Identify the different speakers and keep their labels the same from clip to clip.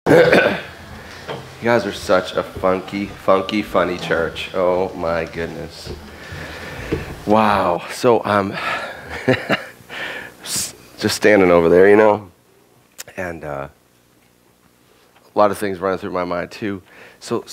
Speaker 1: You guys are such a funky, funny church. Oh my goodness. Wow. So just standing over there, and a lot of things running through my mind too. So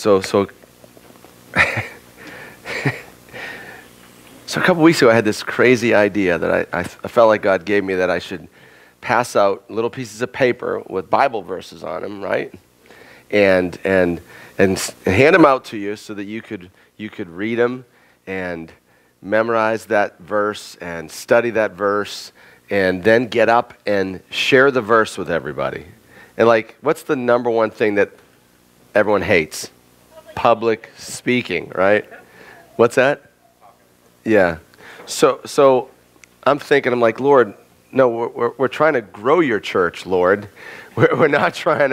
Speaker 1: So a couple weeks ago, I had this crazy idea that I felt like God gave me, that I should pass out little pieces of paper with Bible verses on them, right? And hand them out to you so that you could read them and memorize that verse and study that verse, and then get up and share the verse with everybody. And what's the number one thing that everyone hates? Public speaking, right? What's that? Yeah. So I'm thinking, I'm like, Lord, no, we're trying to grow your church, Lord. We're not trying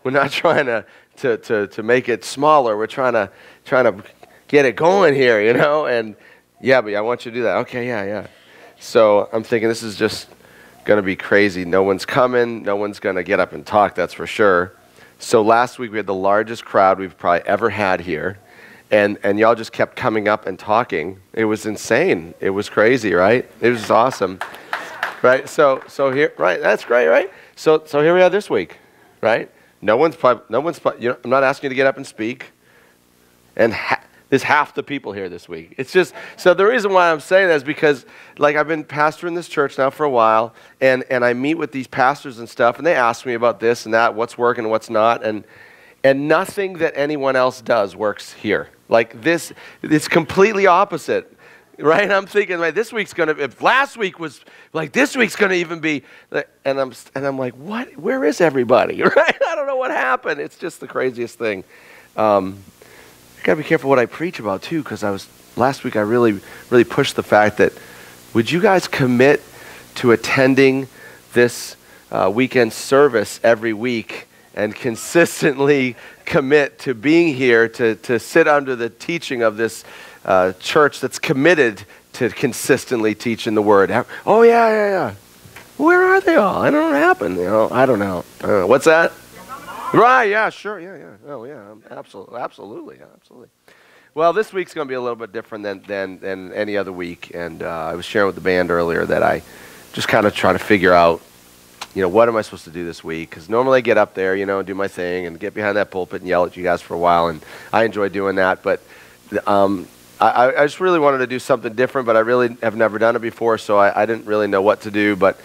Speaker 1: to make it smaller. We're trying to get it going here, And yeah, but I want you to do that. Okay, yeah. So I'm thinking this is just going to be crazy. No one's coming. No one's going to get up and talk. That's for sure. So last week we had the largest crowd we've probably ever had here. And y'all just kept coming up and talking. It was insane. It was crazy, right? It was awesome, right? So here, right? That's great, right? So here we are this week, right? No one's. I'm not asking you to get up and speak. And there's half the people here this week. It's just, so the reason why I'm saying that is because, I've been pastoring this church now for a while, and I meet with these pastors and stuff, and they ask me about this and that, what's working and what's not, and nothing that anyone else does works here. This, it's completely opposite, right? I'm thinking, this week's going to, if last week was this week's going to even be, and I'm like, what? Where is everybody, right? I don't know what happened. It's just the craziest thing. I got to be careful what I preach about too, because last week I really pushed the fact that, would you guys commit to attending this weekend service every week, and consistently commit to being here to sit under the teaching of this church that's committed to consistently teaching the Word? Oh, yeah. Where are they all? I don't know what happened. I don't know. What's that? Right, yeah, sure, yeah. Oh, yeah, absolutely. Well, this week's going to be a little bit different than any other week, and I was sharing with the band earlier that I just kind of try to figure out, what am I supposed to do this week? Because normally I get up there, and do my thing and get behind that pulpit and yell at you guys for a while, and I enjoy doing that. But I just really wanted to do something different, but I really have never done it before, so I didn't really know what to do. But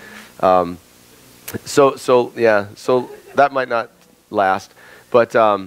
Speaker 1: so that might not last. But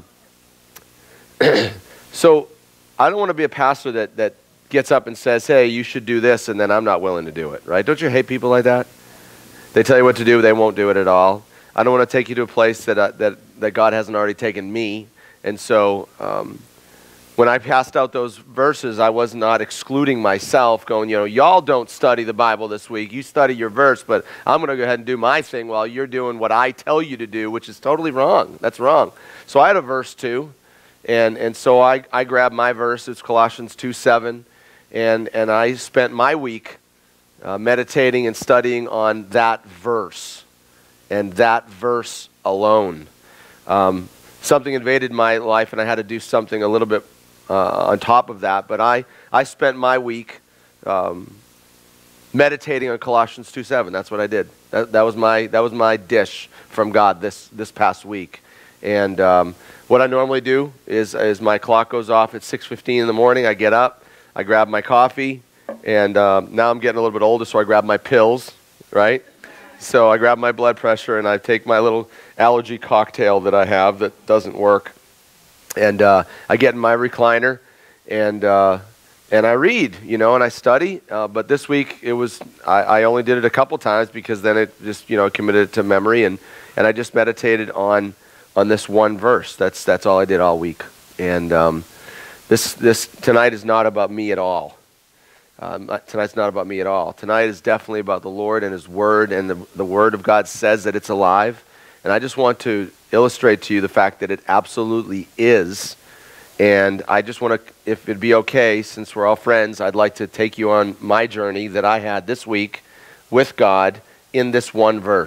Speaker 1: so I don't want to be a pastor that gets up and says, hey, you should do this, and then I'm not willing to do it, right? Don't you hate people like that? They tell you what to do, they won't do it at all. I don't want to take you to a place that God hasn't already taken me. And so when I passed out those verses, I was not excluding myself, going, y'all don't study the Bible this week. You study your verse, but I'm going to go ahead and do my thing while you're doing what I tell you to do, which is totally wrong. That's wrong. So I had a verse too, and so I grabbed my verse. It's Colossians 2:7, and I spent my week meditating and studying on that verse, and that verse alone. Something invaded my life, and I had to do something a little bit on top of that. But I spent my week meditating on Colossians 2:7. That's what I did. That was my dish from God this past week. And what I normally do is my clock goes off at 6:15 in the morning. I get up, I grab my coffee. And now I'm getting a little bit older, so I grab my pills, right? So I grab my blood pressure, and I take my little allergy cocktail that I have that doesn't work. And I get in my recliner, and I read, and I study. But this week, I only did it a couple times, because then it just, committed to memory. And I just meditated on this one verse. That's all I did all week. And this tonight is not about me at all. Tonight's not about me at all. Tonight is definitely about the Lord and His Word, and the Word of God says that it's alive. And I just want to illustrate to you the fact that it absolutely is. And I just want to, if it'd be okay, since we're all friends, I'd like to take you on my journey that I had this week with God in this one verse.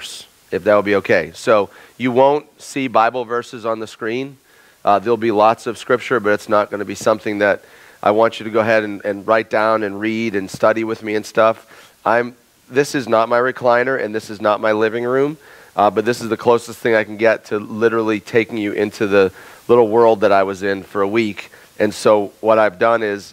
Speaker 1: if that will be okay. So you won't see Bible verses on the screen. There'll be lots of scripture, but it's not going to be something that I want you to go ahead and write down and read and study with me and stuff. This is not my recliner, and this is not my living room, but this is the closest thing I can get to literally taking you into the little world that I was in for a week. And so what I've done is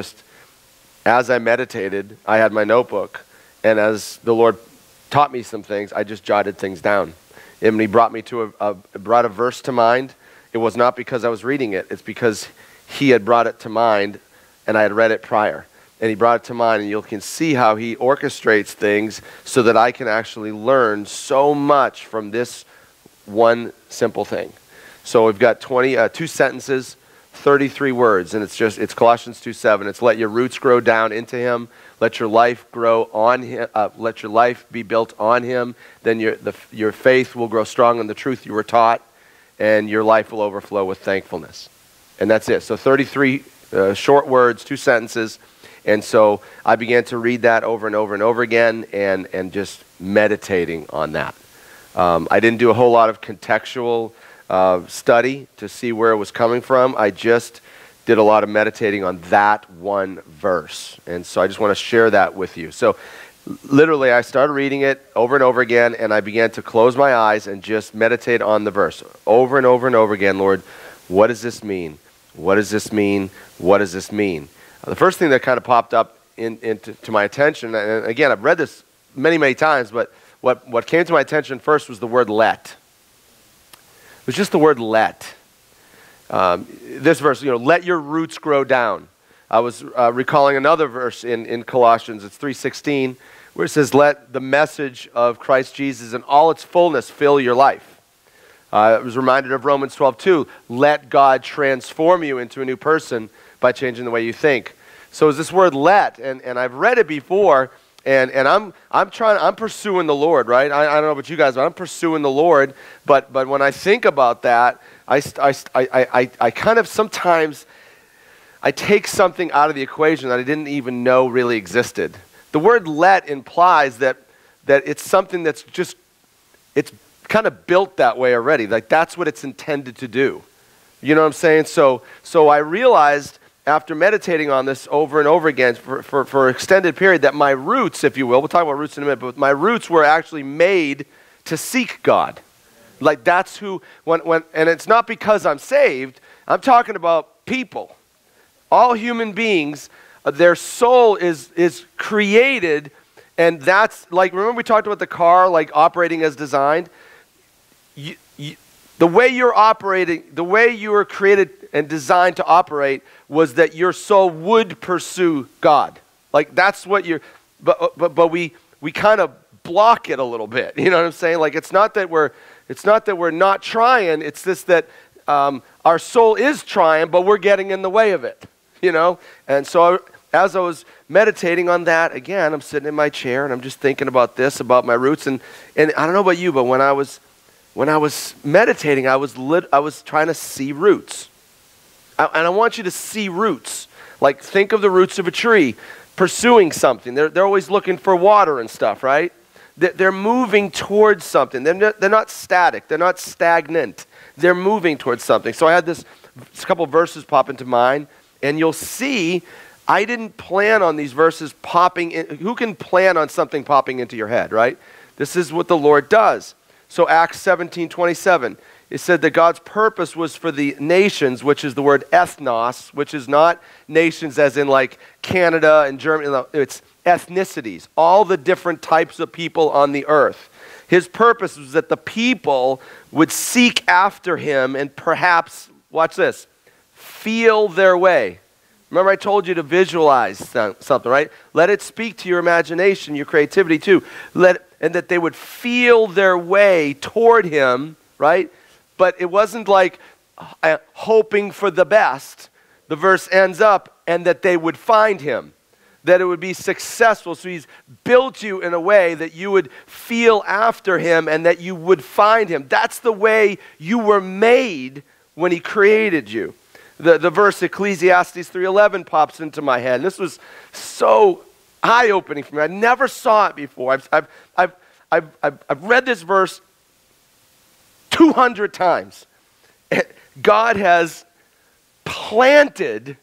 Speaker 1: as I meditated, I had my notebook, and as the Lord taught me some things, I just jotted things down. And when he brought me to brought a verse to mind, it was not because I was reading it. It's because he had brought it to mind, and I had read it prior. And he brought it to mind, and you can see how he orchestrates things so that I can actually learn so much from this one simple thing. So we've got 2 sentences, 33 words, and it's Colossians 2:7. It's let your roots grow down into him. Let your life grow on him. Let your life be built on him. Then your faith will grow strong in the truth you were taught, and your life will overflow with thankfulness. And that's it. So 33 short words, 2 sentences. And so I began to read that over and over and over again, and just meditating on that. I didn't do a whole lot of contextual study to see where it was coming from. I just did a lot of meditating on that one verse. And so I just want to share that with you. So literally I started reading it over and over again, and I began to close my eyes and just meditate on the verse over and over and over again. Lord, what does this mean? What does this mean? What does this mean? The first thing that kind of popped up to my attention, and again, I've read this many, many times, but what came to my attention first was the word let. It was just the word let. This verse, let your roots grow down. I was recalling another verse in Colossians, it's 3:16, where it says, let the message of Christ Jesus in all its fullness fill your life. I was reminded of Romans 12:2, let God transform you into a new person by changing the way you think. So is this word let, and I've read it before, and I'm pursuing the Lord, right? I don't know about you guys, but I'm pursuing the Lord. But when I think about that, I kind of sometimes I take something out of the equation that I didn't even know really existed. The word let implies that it's something that's just, it's kind of built that way already. Like that's what it's intended to do. You know what I'm saying? So I realized after meditating on this over and over again for an extended period that my roots, if you will, we'll talk about roots in a minute, but my roots were actually made to seek God. Like that's who, and it's not because I'm saved, I'm talking about people. All human beings, their soul is created, and that's like, remember we talked about the car like operating as designed? The way you're operating, the way you were created and designed to operate was that your soul would pursue God. Like that's what you're, but we kind of block it a little bit. You know what I'm saying? Like it's not that we're not trying. It's just that our soul is trying, but we're getting in the way of it. You know? And so as I was meditating on that, again, I'm sitting in my chair and I'm just thinking about this, about my roots. And I don't know about you, but when I was meditating, I was trying to see roots. And I want you to see roots. Like think of the roots of a tree pursuing something. They're always looking for water and stuff, right? They're moving towards something. They're not static. They're not stagnant. They're moving towards something. So I had this couple verses pop into mind, and you'll see I didn't plan on these verses popping in. Who can plan on something popping into your head, right? This is what the Lord does. So Acts 17:27, it said that God's purpose was for the nations, which is the word ethnos, which is not nations as in like Canada and Germany. It's ethnicities, all the different types of people on the earth. His purpose was that the people would seek after him and perhaps, watch this, feel their way. Remember I told you to visualize something, right? Let it speak to your imagination, your creativity too. And that they would feel their way toward him, right? But it wasn't like hoping for the best. The verse ends up, and that they would find him. That it would be successful. So he's built you in a way that you would feel after him and that you would find him. That's the way you were made when he created you. The verse Ecclesiastes 3:11 pops into my head. And this was so eye-opening for me. I never saw it before. I've read this verse 200 times. God has planted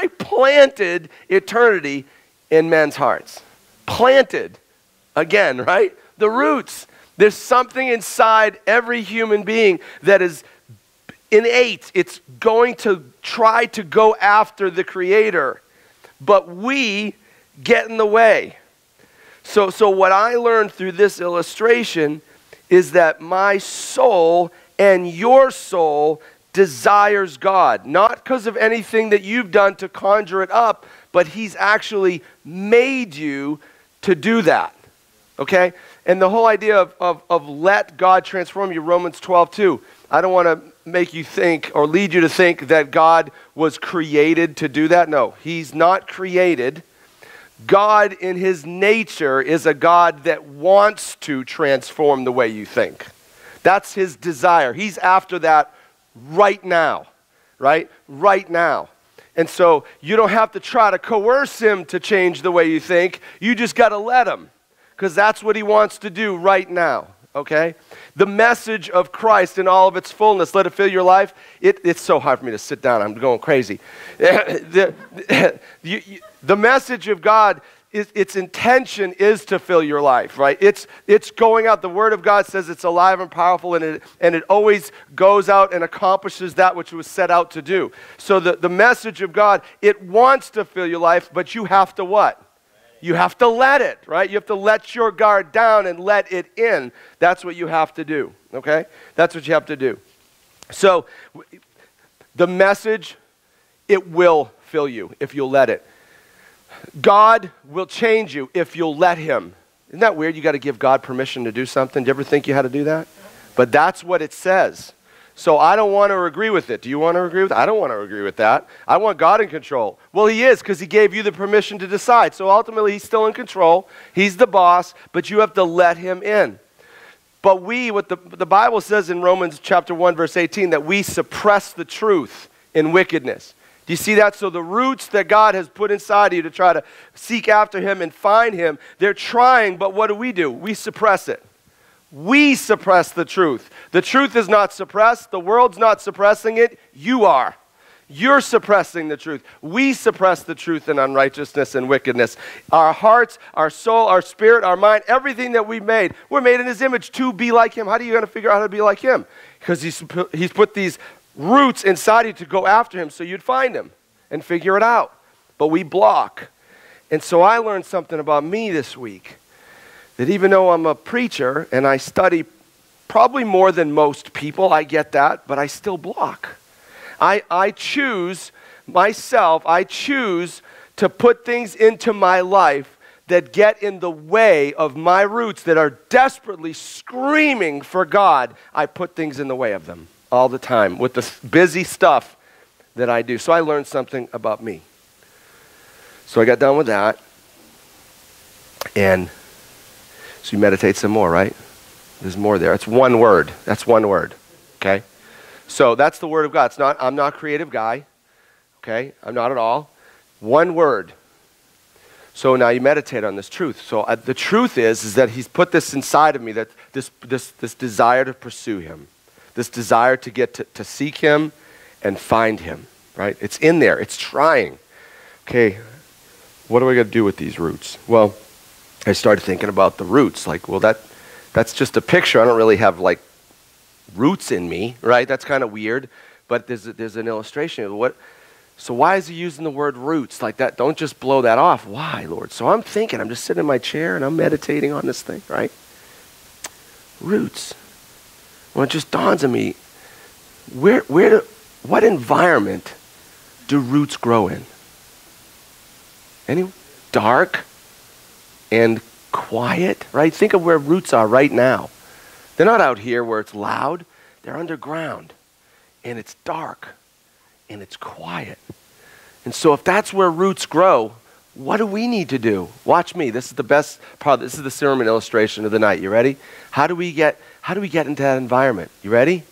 Speaker 1: eternity in men's hearts. Planted. Again, right? The roots. There's something inside every human being that is innate. It's going to try to go after the Creator. But we get in the way. So what I learned through this illustration is that my soul and your soul desires God. Not because of anything that you've done to conjure it up, but He's actually made you to do that. Okay? And the whole idea of let God transform you, Romans 12:2. I don't want to make you think or lead you to think that God was created to do that. No, He's not created. God in His nature is a God that wants to transform the way you think. That's His desire. He's after that right now, right? Right now. And so you don't have to try to coerce Him to change the way you think. You just got to let Him, because that's what He wants to do right now, okay? The message of Christ in all of its fullness, let it fill your life. It's so hard for me to sit down. I'm going crazy. The message of God, its intention is to fill your life, right? It's going out. The Word of God says it's alive and powerful, and it always goes out and accomplishes that which it was set out to do. So the message of God, it wants to fill your life, but you have to what? You have to let it, right? You have to let your guard down and let it in. That's what you have to do, okay? That's what you have to do. So the message, it will fill you if you'll let it. God will change you if you'll let Him. Isn't that weird? You got to give God permission to do something. Do you ever think you had to do that? But that's what it says. So I don't want to agree with it. Do you want to agree with it? I don't want to agree with that. I want God in control. Well, He is, because He gave you the permission to decide. So ultimately, He's still in control. He's the boss, but you have to let Him in. But what the Bible says in Romans chapter 1, verse 18, that we suppress the truth in wickedness. Do you see that? So the roots that God has put inside of you to try to seek after Him and find Him, they're trying, but what do? We suppress it. We suppress the truth. The truth is not suppressed. The world's not suppressing it. You are. You're suppressing the truth. We suppress the truth in unrighteousness and wickedness. Our hearts, our soul, our spirit, our mind, everything that we've made, we're made in His image to be like Him. How are you going to figure out how to be like Him? Because He's put these roots inside you to go after Him so you'd find Him and figure it out. But we block. And so I learned something about me this week. That even though I'm a preacher and I study probably more than most people, I get that, but I still block. I choose to put things into my life that get in the way of my roots that are desperately screaming for God. I put things in the way of them all the time with the busy stuff that I do. So I learned something about me. So I got done with that, and so you meditate some more, right? There's more there. It's one word. That's one word, okay? So that's the Word of God. I'm not a creative guy, okay? I'm not at all. One word. So now you meditate on this truth. So the truth is that He's put this inside of me, that this desire to pursue Him, this desire to get to seek Him and find Him, right? It's in there. It's trying. Okay, what are we going to do with these roots? Well, I started thinking about the roots. Like, well, that's just a picture. I don't really have, like, roots in me, right? That's kind of weird. But there's an illustration of what. So why is He using the word roots like that? Don't just blow that off. Why, Lord? So I'm thinking. I'm just sitting in my chair, and I'm meditating on this thing, right? Roots. Well, it just dawns on me, what environment do roots grow in? Any dark and quiet, right? Think of where roots are right now. They're not out here where it's loud. They're underground, and it's dark, and it's quiet. And so if that's where roots grow, what do we need to do? Watch me. This is the best part. This is the sermon illustration of the night. You ready? How do we get into that environment? You ready?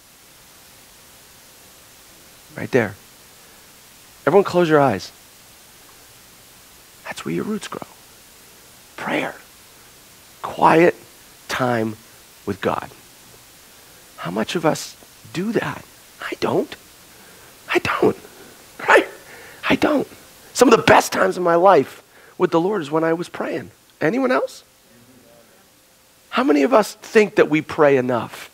Speaker 1: Right there. Everyone close your eyes. That's where your roots grow. Prayer. Quiet time with God. How much of us do that? I don't. Right? I don't. Some of the best times in my life with the Lord is when I was praying. Anyone else? How many of us think that we pray enough?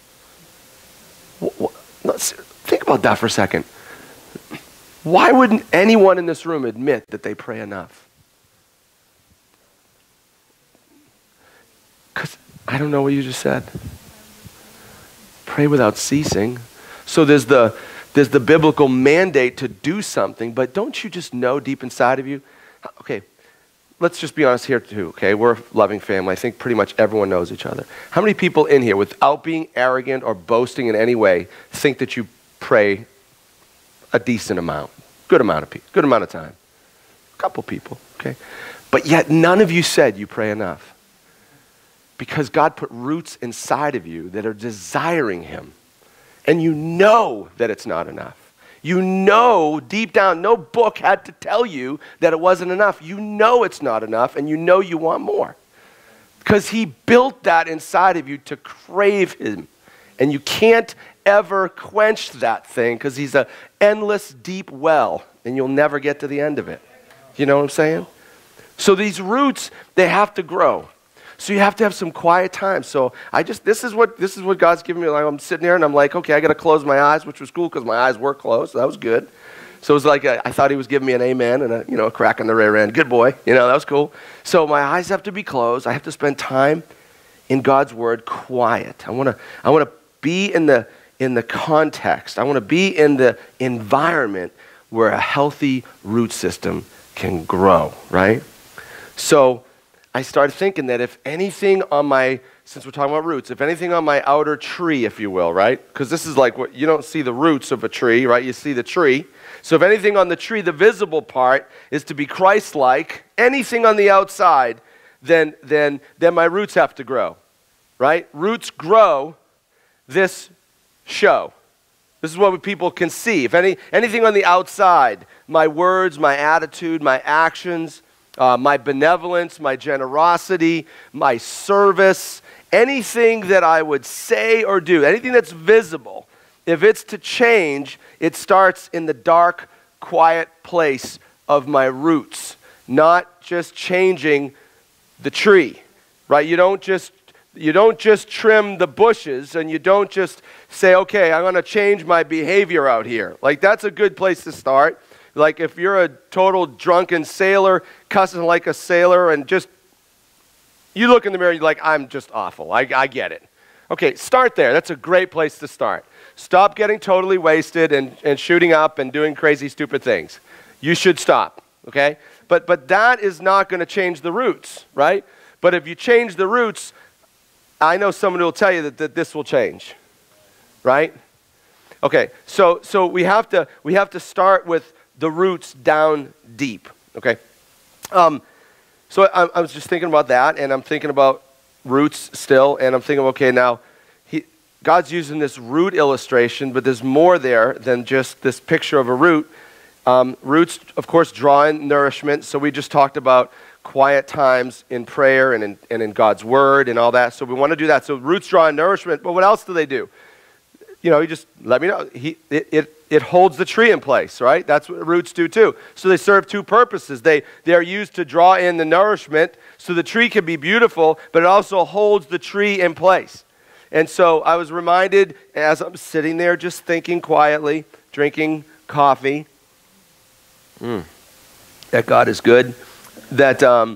Speaker 1: Let's think about that for a second. Why wouldn't anyone in this room admit that they pray enough? Because I don't know what you just said. Pray without ceasing. So there's the biblical mandate to do something, but don't you just know deep inside of you? Okay, let's just be honest here too, okay? We're a loving family. I think pretty much everyone knows each other. How many people in here, without being arrogant or boasting in any way, think that you pray a decent amount? Good amount of people, good amount of time. A couple people, okay? But yet none of you said you pray enough. Because God put roots inside of you that are desiring Him. And you know that it's not enough. You know deep down, no book had to tell you that it wasn't enough. You know it's not enough, and you know you want more. Because He built that inside of you to crave Him. And you can't ever quench that thing because He's an endless deep well, and you'll never get to the end of it. You know what I'm saying? So these roots, they have to grow. So you have to have some quiet time. So this is what God's giving me. Like, I'm sitting there and I'm like, okay, I got to close my eyes, which was cool because my eyes were closed. So that was good. So it was like I thought He was giving me an amen and a crack on the rear end. Good boy. That was cool. So my eyes have to be closed. I have to spend time in God's Word, quiet. I want to be in the context. I want to be in the environment where a healthy root system can grow. Right. So I started thinking that if anything on since we're talking about roots, if anything on my outer tree, if you will, right? Because this is like what you don't see the roots of a tree, right? You see the tree. So if anything on the tree, the visible part, is to be Christ-like, anything on the outside, then my roots have to grow, right? Roots grow this show. This is what people can see. If anything on the outside, my words, my attitude, my actions, my benevolence, my generosity, my service, anything that I would say or do, anything that's visible, if it's to change, it starts in the dark, quiet place of my roots, not just changing the tree, right? You don't just trim the bushes and you don't just say, okay, I'm going to change my behavior out here. Like, that's a good place to start. Like, if you're a total drunken sailor, cussing like a sailor, and you look in the mirror, you're like, I'm just awful. I get it. Okay, start there. That's a great place to start. Stop getting totally wasted and shooting up and doing crazy, stupid things. You should stop, okay? But that is not going to change the roots, right? But if you change the roots, I know someone who will tell you that this will change, right? Okay, so we have to start with the roots down deep, okay? So I was just thinking about that, and I'm thinking about roots still, and I'm thinking, okay, now, God's using this root illustration, but there's more there than just this picture of a root. Roots, of course, draw in nourishment, so we just talked about quiet times in prayer and in God's Word and all that, so we want to do that. So roots draw in nourishment, but what else do they do? You just let me know. It holds the tree in place, right? That's what roots do too. So they serve two purposes. They are used to draw in the nourishment so the tree can be beautiful, but it also holds the tree in place. And so I was reminded as I'm sitting there just thinking quietly, drinking coffee, that God is good, I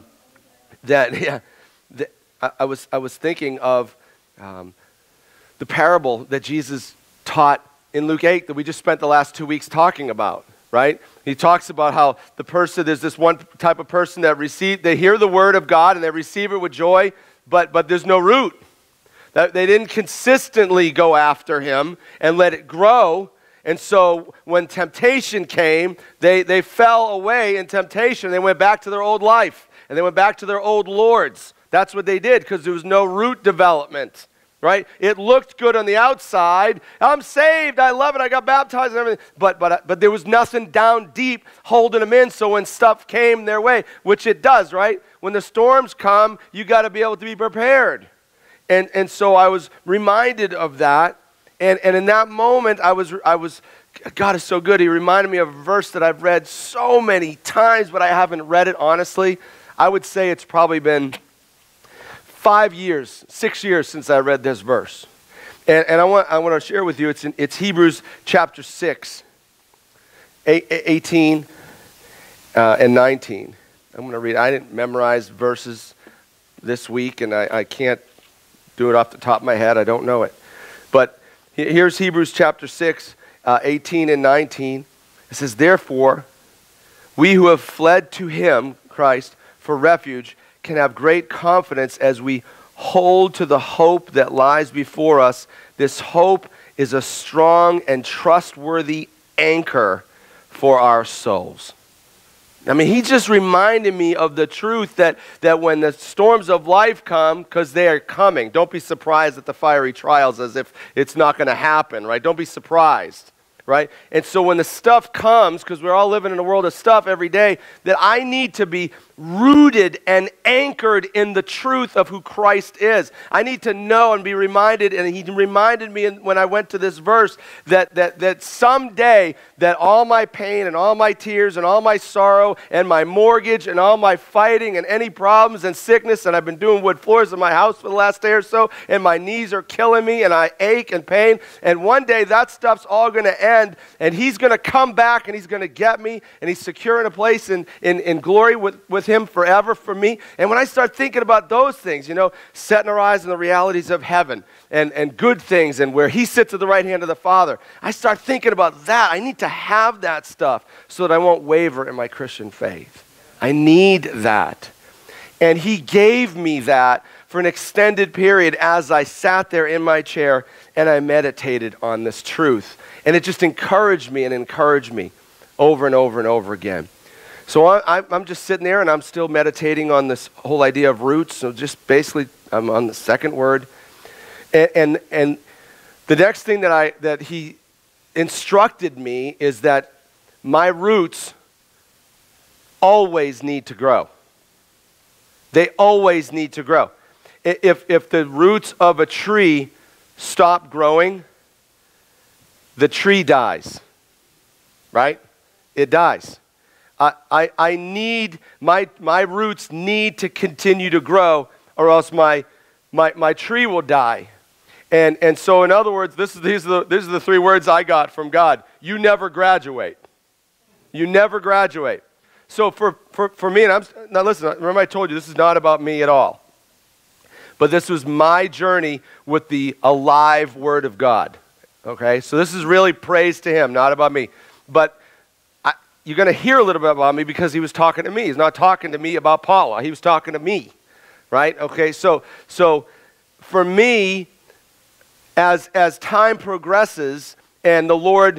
Speaker 1: was thinking of the parable that Jesus taught in Luke 8 that we just spent the last 2 weeks talking about, right? He talks about how there's this one type of person that they hear the word of God and they receive it with joy, but there's no root. They didn't consistently go after Him and let it grow. And so when temptation came, they fell away in temptation. They went back to their old life and they went back to their old lords. That's what they did because there was no root development. Right? It looked good on the outside. I'm saved. I love it. I got baptized and everything. But there was nothing down deep holding them in. So when stuff came their way, which it does, right? When the storms come, you got to be able to be prepared. And so I was reminded of that. And in that moment, I was, God is so good. He reminded me of a verse that I've read so many times, but I haven't read it honestly. I would say it's probably been 6 years since I read this verse. And I want to share with you, it's Hebrews chapter 6, 18 and 19. I'm going to read. I didn't memorize verses this week, and I can't do it off the top of my head. I don't know it. But here's Hebrews chapter 6, 18 and 19. It says, therefore, we who have fled to him, Christ, for refuge, can have great confidence as we hold to the hope that lies before us. This hope is a strong and trustworthy anchor for our souls. I mean, he just reminded me of the truth that when the storms of life come, because they are coming, don't be surprised at the fiery trials as if it's not going to happen, right? Don't be surprised, right? And so when the stuff comes, because we're all living in a world of stuff every day, that I need to be rooted and anchored in the truth of who Christ is. I need to know and be reminded, and he reminded me when I went to this verse that someday that all my pain and all my tears and all my sorrow and my mortgage and all my fighting and any problems and sickness, and I've been doing wood floors in my house for the last day or so, and my knees are killing me and I ache and pain, and one day that stuff's all going to end, and he's going to come back and he's going to get me, and he's securing a place in glory with him forever for me. And when I start thinking about those things, setting our eyes on the realities of heaven and good things and where he sits at the right hand of the Father, I start thinking about that. I need to have that stuff so that I won't waver in my Christian faith. I need that. And he gave me that for an extended period as I sat there in my chair and I meditated on this truth. And it just encouraged me over and over and over again. So I'm just sitting there and I'm still meditating on this whole idea of roots. So just basically I'm on the second word. And the next thing that he instructed me is that my roots always need to grow. They always need to grow. If the roots of a tree stop growing, the tree dies, right? It dies. I need, my roots need to continue to grow or else my tree will die. And so in other words, these are the 3 words I got from God. You never graduate. You never graduate. So for me, now listen, remember I told you this is not about me at all. But this was my journey with the alive Word of God. Okay, so this is really praise to him, not about me. But you're going to hear a little bit about me because he was talking to me. He's not talking to me about Paula. He was talking to me, right? Okay, so for me, as time progresses and the Lord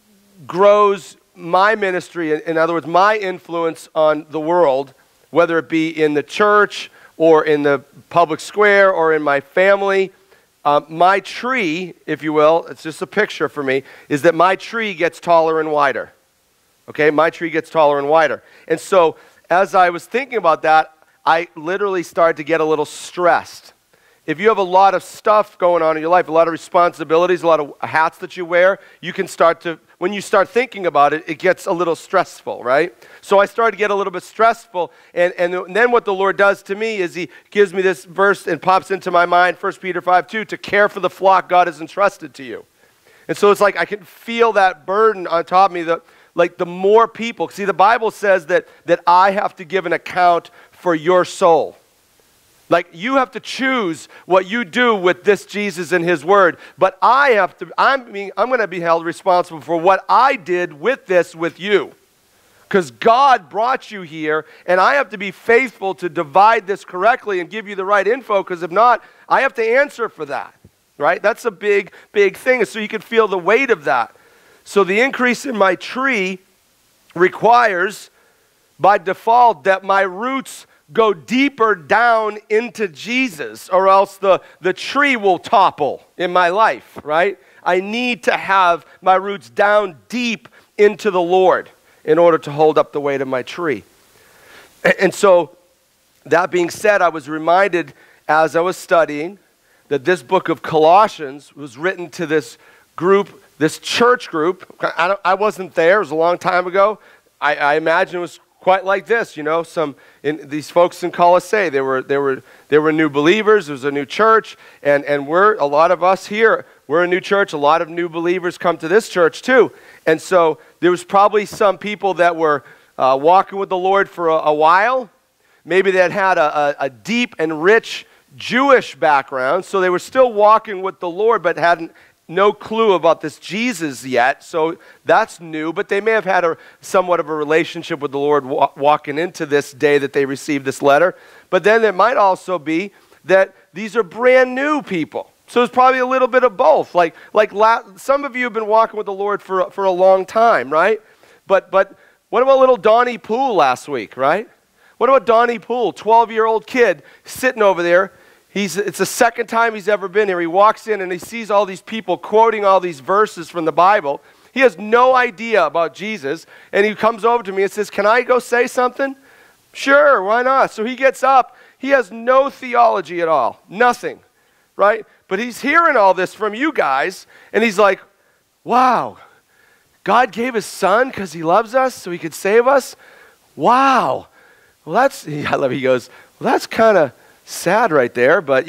Speaker 1: grows my ministry, in other words, my influence on the world, whether it be in the church or in the public square or in my family, my tree, if you will, it's just a picture for me, is that my tree gets taller and wider. Okay, my tree gets taller and wider. And so as I was thinking about that, I literally started to get a little stressed. If you have a lot of stuff going on in your life, a lot of responsibilities, a lot of hats that you wear, you can start to, when you start thinking about it, it gets a little stressful, right? So I started to get a little bit stressful, and then what the Lord does to me is he gives me this verse and pops into my mind, 1 Peter 5:2, to care for the flock God has entrusted to you. And so it's like I can feel that burden on top of me, like the more people, see the Bible says that I have to give an account for your soul. Like you have to choose what you do with this Jesus and his word, but I'm going to be held responsible for what I did with this with you. Because God brought you here, and I have to be faithful to divide this correctly and give you the right info, because if not, I have to answer for that, right? That's a big, big thing, so you can feel the weight of that. So the increase in my tree requires, by default, that my roots go deeper down into Jesus, or else the tree will topple in my life, right? I need to have my roots down deep into the Lord in order to hold up the weight of my tree. And so, that being said, I was reminded as I was studying that this book of Colossians was written to this group, this church group. I wasn't there. It was a long time ago. I imagine it was quite like this, these folks in Colossae, they were new believers. It was a new church, and a lot of us here, we're a new church. A lot of new believers come to this church too. And so there was probably some people that were walking with the Lord for a while. Maybe they had a deep and rich Jewish background, so they were still walking with the Lord, but hadn't no clue about this Jesus yet, so that's new, but they may have had somewhat of a relationship with the Lord walking into this day that they received this letter. But then it might also be that these are brand new people. So it's probably a little bit of both. Like some of you have been walking with the Lord for a long time, right? But what about little Donnie Poole last week, right? What about Donnie Poole, 12-year-old kid sitting over there? It's the second time he's ever been here. He walks in and he sees all these people quoting all these verses from the Bible. He has no idea about Jesus, and he comes over to me and says, "Can I go say something?" Sure, why not? So he gets up. He has no theology at all, nothing, right? But he's hearing all this from you guys, and he's like, wow, God gave his son because he loves us so he could save us? Wow. Well, I love it. He goes, well, that's kind of sad right there, but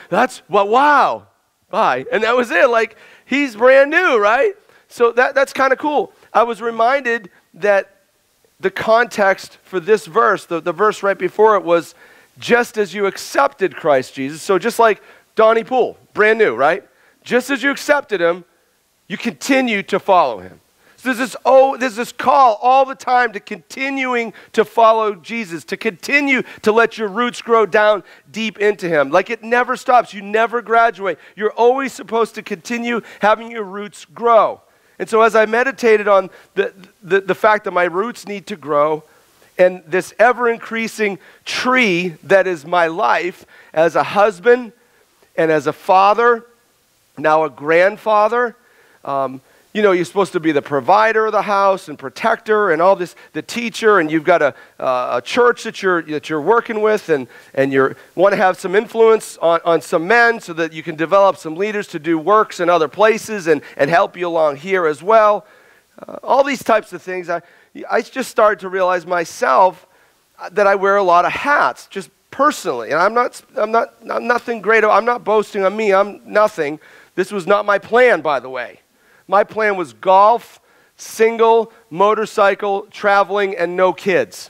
Speaker 1: wow, bye. And that was it. Like, he's brand new, right? So that's kind of cool. I was reminded that the context for this verse, the verse right before it was, just as you accepted Christ Jesus. So just like Donnie Poole, brand new, right? Just as you accepted him, you continue to follow him. So there's this call all the time to continuing to follow Jesus, to continue to let your roots grow down deep into him. Like, it never stops. You never graduate. You're always supposed to continue having your roots grow. And so as I meditated on the fact that my roots need to grow, and this ever-increasing tree that is my life as a husband and as a father, now a grandfather, you're supposed to be the provider of the house and protector and all this, the teacher, and you've got a church that you're working with, and you want to have some influence on some men so that you can develop some leaders to do works in other places and help you along here as well. All these types of things. I just started to realize myself that I wear a lot of hats, just personally, and I'm nothing great. I'm not boasting on me. I'm nothing. This was not my plan, by the way. My plan was golf, single, motorcycle, traveling, and no kids.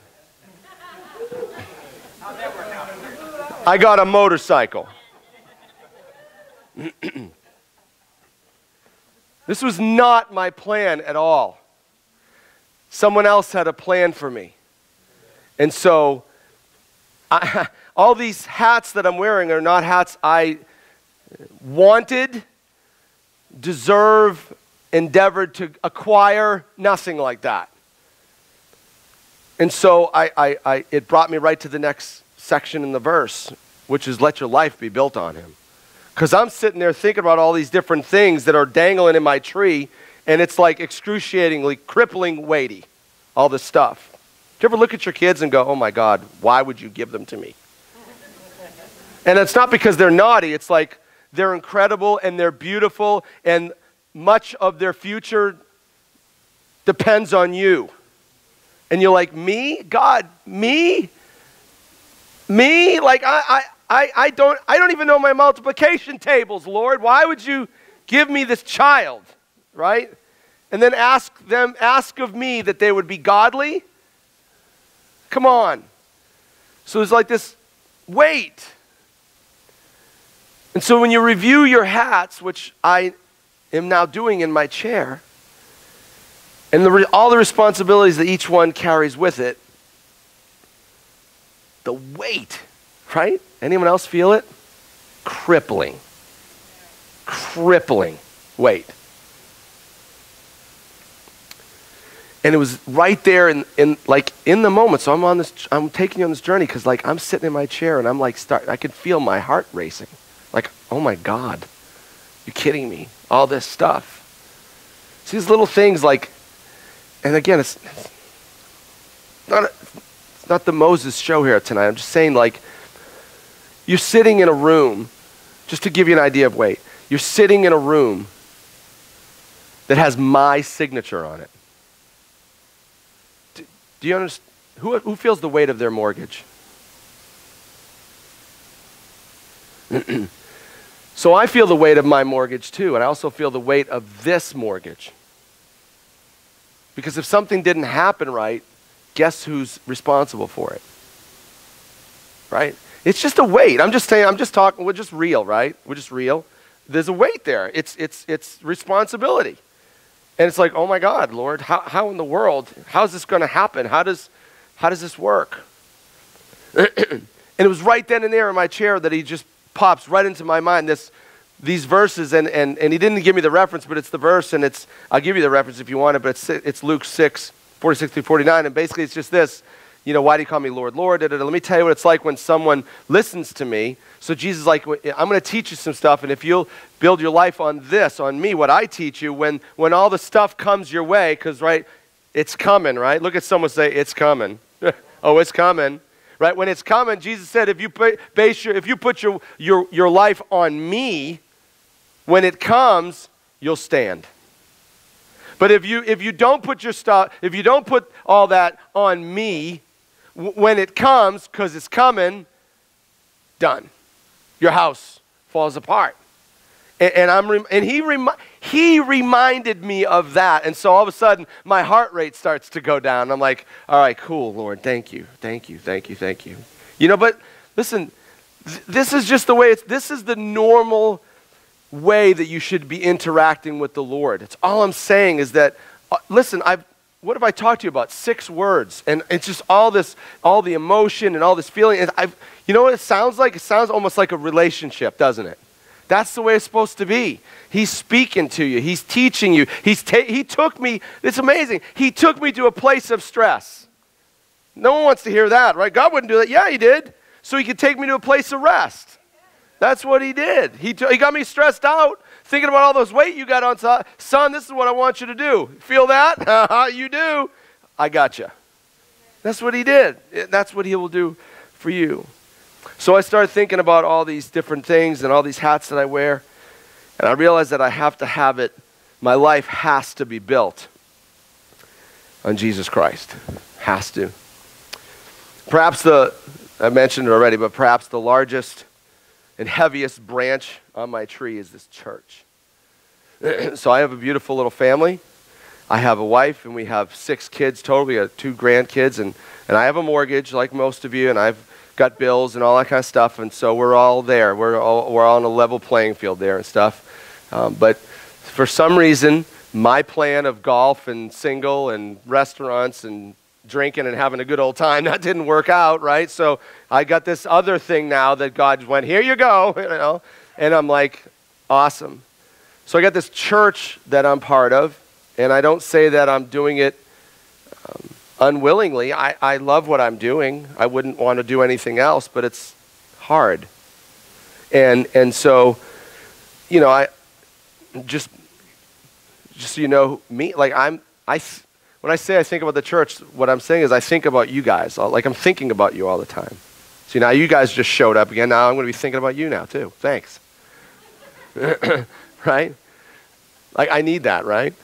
Speaker 1: I got a motorcycle. This was not my plan at all. Someone else had a plan for me. And so all these hats that I'm wearing are not hats I wanted, deserve, endeavored to acquire, nothing like that. And so it brought me right to the next section in the verse, which is let your life be built on him. Because I'm sitting there thinking about all these different things that are dangling in my tree, and it's like excruciatingly, crippling, weighty, all this stuff. Do you ever look at your kids and go, oh my God, why would you give them to me? And it's not because they're naughty, it's like they're incredible and they're beautiful, and much of their future depends on you. And you're like, me? God, me? Me? Like, I don't even know my multiplication tables, Lord. Why would you give me this child, right? And then ask of me that they would be godly? Come on. So there's like this weight. And so when you review your hats, which I am now doing in my chair, and all the responsibilities that each one carries with it, the weight, right? Anyone else feel it? Crippling weight. And it was right there in the moment. So I'm taking you on this journey because like I'm sitting in my chair and I'm like I could feel my heart racing. Like, oh my God, you're kidding me. All this stuff. See these little things like, and again, it's not the Moses show here tonight. I'm just saying, like, you're sitting in a room Just to give you an idea of weight. You're sitting in a room that has my signature on it. Do you understand? Who feels the weight of their mortgage? So I feel the weight of my mortgage too, and I also feel the weight of this mortgage. Because if something didn't happen right, guess who's responsible for it? Right? It's just a weight. I'm just talking, we're just real, right? We're just real. There's a weight there. It's responsibility. And it's like, oh my God, Lord, how in the world, how's this going to happen? How does this work? And it was right then and there in my chair that he just pops right into my mind, these verses, and he didn't give me the reference, but it's the verse, and I'll give you the reference if you want it, but it's Luke 6, 46 through 49, and basically it's just this, why do you call me Lord, Lord? Let me tell you what it's like when someone listens to me. So Jesus is like, I'm going to teach you some stuff, and if you'll build your life on this, on me, what I teach you, when all the stuff comes your way, because, right, it's coming, right? Look at someone say, it's coming. Oh, it's coming. Right? When it's coming, Jesus said, if you put your life on me, when it comes, you'll stand. But if you don't put all that on me, when it comes, because it's coming, done. Your house falls apart. And he reminded me of that. And so all of a sudden, my heart rate starts to go down. I'm like, all right, cool, Lord, thank you. But listen, this is just the way this is the normal way that you should be interacting with the Lord. It's all I'm saying is that, listen, what have I talked to you about? 6 words. And it's just all the emotion and all this feeling. And you know what it sounds like? It sounds almost like a relationship, doesn't it? That's the way it's supposed to be. He's speaking to you. He's teaching you. He took me, it's amazing. He took me to a place of stress. No one wants to hear that, right? God wouldn't do that. Yeah, he did. So he could take me to a place of rest. That's what he did. He got me stressed out, thinking about all those weight you got on top. Son, this is what I want you to do. Feel that? You do. I got you. That's what he did. That's what he will do for you. So I started thinking about all these different things and all these hats that I wear. And I realized that I have to have it. My life has to be built on Jesus Christ. Has to. Perhaps I mentioned it already, but perhaps the largest and heaviest branch on my tree is this church. So I have a beautiful little family. I have a wife, and we have 6 kids total. We have 2 grandkids, and I have a mortgage like most of you, and I've got bills and all that kind of stuff, and so we're all there. We're all on a level playing field there and stuff. But for some reason, my plan of golf and single and restaurants and drinking and having a good old time, that didn't work out, right? So I got this other thing now that God went, here you go, and I'm like, awesome. So I got this church that I'm part of, and I don't say that I'm doing it unwillingly. I love what I'm doing. I wouldn't want to do anything else, but it's hard. And so, I just so you know me, like when I say I think about the church, what I'm saying is I think about you guys. Like I'm thinking about you all the time. See, now you guys just showed up again. Now I'm going to be thinking about you now too. Thanks. Right? Like I need that, right?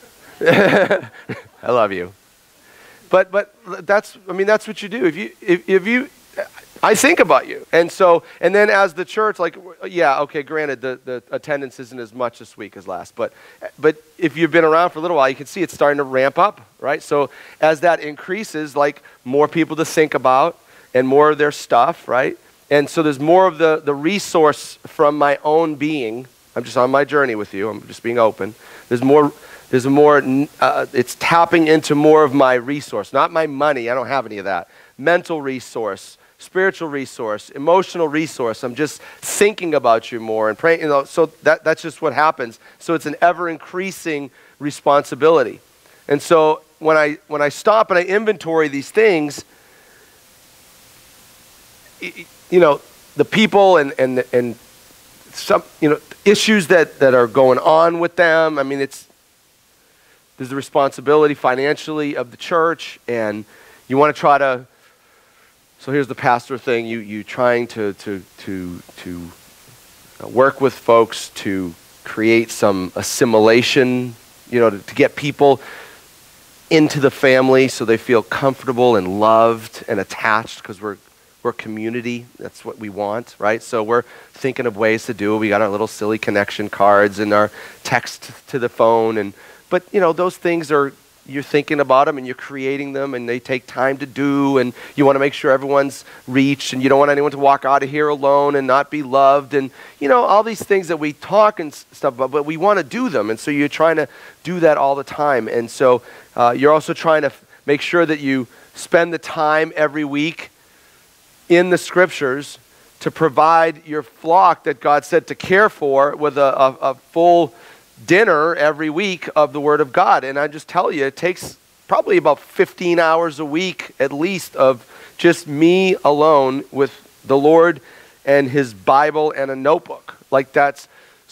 Speaker 1: I love you. But that's what you do. If you I think about you. And then as the church, like, yeah, okay, granted, the attendance isn't as much this week as last, but if you've been around for a little while, you can see it's starting to ramp up, right? So as that increases, like more people to think about and more of their stuff, right? And so there's more of the resource from my own being. I'm just on my journey with you. I'm just being open. It's tapping into more of my resource, not my money. I don't have any of that. Mental resource, spiritual resource, emotional resource. I'm just thinking about you more and praying. So that's just what happens. So it's an ever-increasing responsibility. And so when I stop and I inventory these things, the people and some issues that are going on with them. I mean, there's the responsibility financially of the church, and you want to try to. So here's the pastor thing: you trying to work with folks to create some assimilation, to get people into the family so they feel comfortable and loved and attached, because we're community. That's what we want, right? So we're thinking of ways to do it. We got our little silly connection cards and our text to the phone. But those things you're thinking about them and you're creating them, and they take time to do, and you want to make sure everyone's reached, and you don't want anyone to walk out of here alone and not be loved, and all these things that we talk and stuff about, but we want to do them, and so you're trying to do that all the time. And so you're also trying to make sure that you spend the time every week in the scriptures to provide your flock that God said to care for with a full dinner every week of the Word of God. And I just tell you, it takes probably about 15 hours a week at least of just me alone with the Lord and His Bible and a notebook. That's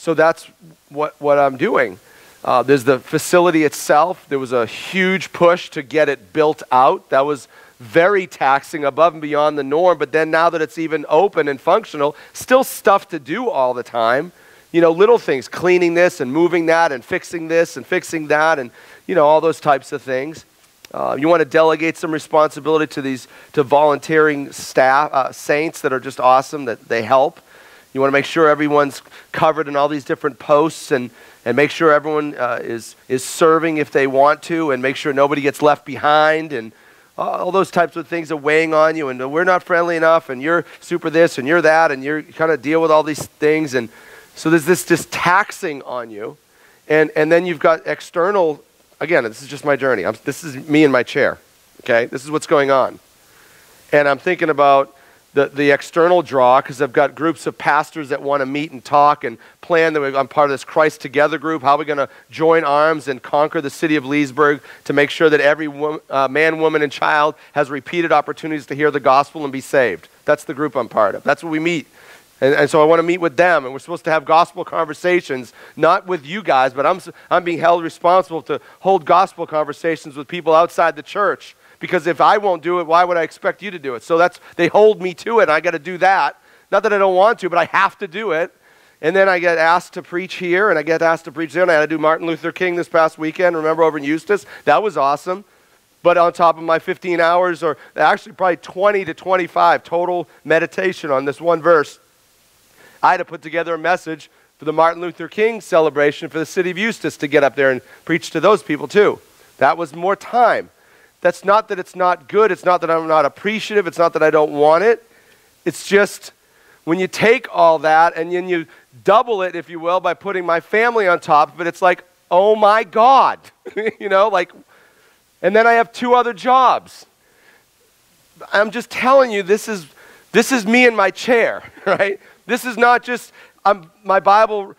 Speaker 1: what I'm doing. There's the facility itself. There was a huge push to get it built out. That was very taxing, above and beyond the norm. But then now that it's even open and functional, still stuff to do all the time. Little things, cleaning this and moving that and fixing this and fixing that, and all those types of things. You want to delegate some responsibility to volunteering staff, saints that are just awesome, that they help. You want to make sure everyone's covered in all these different posts, and make sure everyone is serving if they want to, and make sure nobody gets left behind, and all those types of things are weighing on you, and we're not friendly enough, and you're super this and you're that, and you're kind of deal with all these things. And so there's this just taxing on you. And then you've got external, again, this is just my journey. This is me in my chair, okay? This is what's going on. And I'm thinking about the external draw, because I've got groups of pastors that want to meet and talk and plan. I'm part of this Christ Together group. How are we going to join arms and conquer the city of Leesburg to make sure that every man, woman, and child has repeated opportunities to hear the gospel and be saved? That's the group I'm part of. That's what we meet. And so I want to meet with them, and we're supposed to have gospel conversations, not with you guys, but I'm being held responsible to hold gospel conversations with people outside the church. Because if I won't do it, why would I expect you to do it? So they hold me to it, and I got to do that. Not that I don't want to, but I have to do it. And then I get asked to preach here, and I get asked to preach there, and I had to do Martin Luther King this past weekend, remember, over in Eustis? That was awesome. But on top of my 15 hours, or actually probably 20 to 25 total meditation on this one verse, I had to put together a message for the Martin Luther King celebration for the city of Eustis to get up there and preach to those people too. That was more time. That's not that it's not good. It's not that I'm not appreciative. It's not that I don't want it. It's just when you take all that and then you double it, if you will, by putting my family on top of it, it's like, oh my God, and then I have 2 other jobs. I'm just telling you, this is me in my chair, right? This is not just my Bible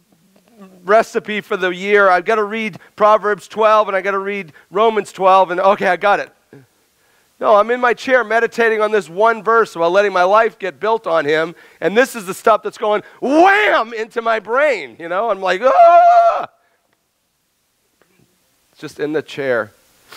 Speaker 1: recipe for the year. I've got to read Proverbs 12 and I got to read Romans 12 and okay, I got it. No, I'm in my chair meditating on this one verse while letting my life get built on Him, and this is the stuff that's going wham into my brain, I'm like, ah! It's just in the chair.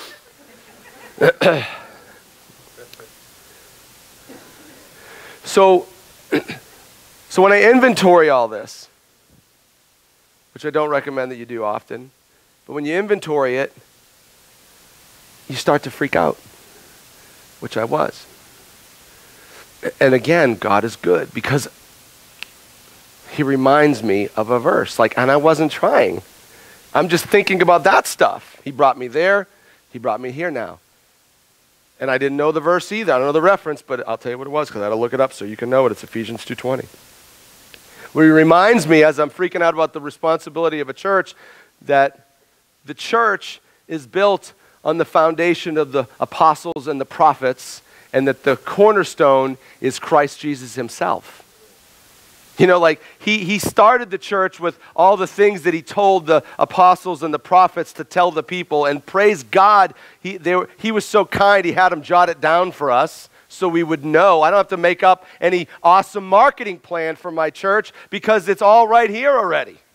Speaker 1: So when I inventory all this, which I don't recommend that you do often, but when you inventory it, you start to freak out, which I was. And again, God is good because He reminds me of a verse, and I wasn't trying. I'm just thinking about that stuff. He brought me there, He brought me here now. And I didn't know the verse either. I don't know the reference, but I'll tell you what it was because I had to look it up so you can know it. It's Ephesians 2:20. Where He reminds me, as I'm freaking out about the responsibility of a church, that the church is built on the foundation of the apostles and the prophets, and that the cornerstone is Christ Jesus Himself. He started the church with all the things that He told the apostles and the prophets to tell the people, and praise God, He was so kind, He had them jot it down for us, so we would know. I don't have to make up any awesome marketing plan for my church because it's all right here already.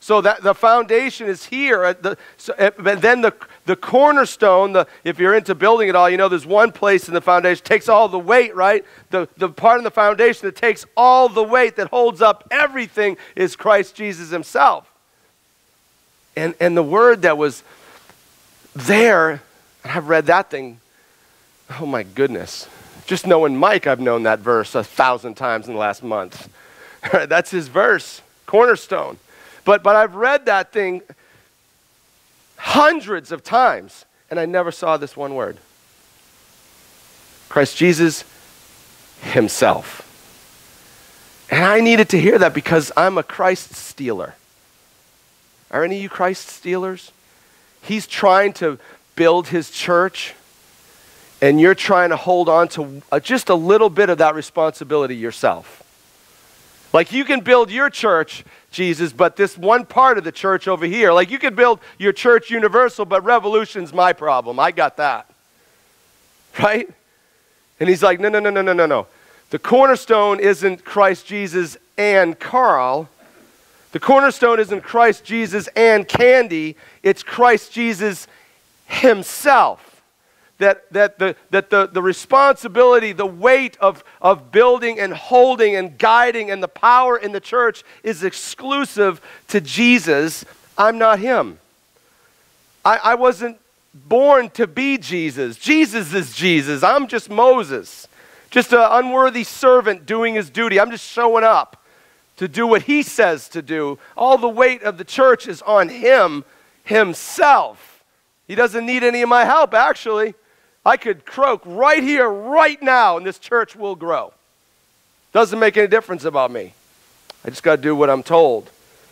Speaker 1: So that the foundation is here. But then the cornerstone, if you're into building it all, you know there's one place in the foundation takes all the weight, right? The part of the foundation that takes all the weight, that holds up everything, is Christ Jesus himself. And the word that was there, I've read that thing, oh my goodness. Just knowing Mike, I've known that verse 1,000 times in the last month. That's his verse, cornerstone. But I've read that thing hundreds of times, and I never saw this one word. Christ Jesus himself. And I needed to hear that because I'm a Christ stealer. Are any of you Christ stealers? He's trying to build his church, and you're trying to hold on to just a little bit of that responsibility yourself. Like you can build your church, Jesus, but this one part of the church over here. Like you can build your church universal, but Revolution's my problem. I got that. Right? And he's like, no. The cornerstone isn't Christ Jesus and Carl. The cornerstone isn't Christ Jesus and Candy. It's Christ Jesus himself. That the responsibility, the weight of building and holding and guiding and the power in the church is exclusive to Jesus. I'm not him. I wasn't born to be Jesus. Jesus is Jesus. I'm just Moses. Just an unworthy servant doing his duty. I'm just showing up to do what he says to do. All the weight of the church is on him himself. He doesn't need any of my help, actually. I could croak right here, right now, and this church will grow. Doesn't make any difference about me. I just got to do what I'm told.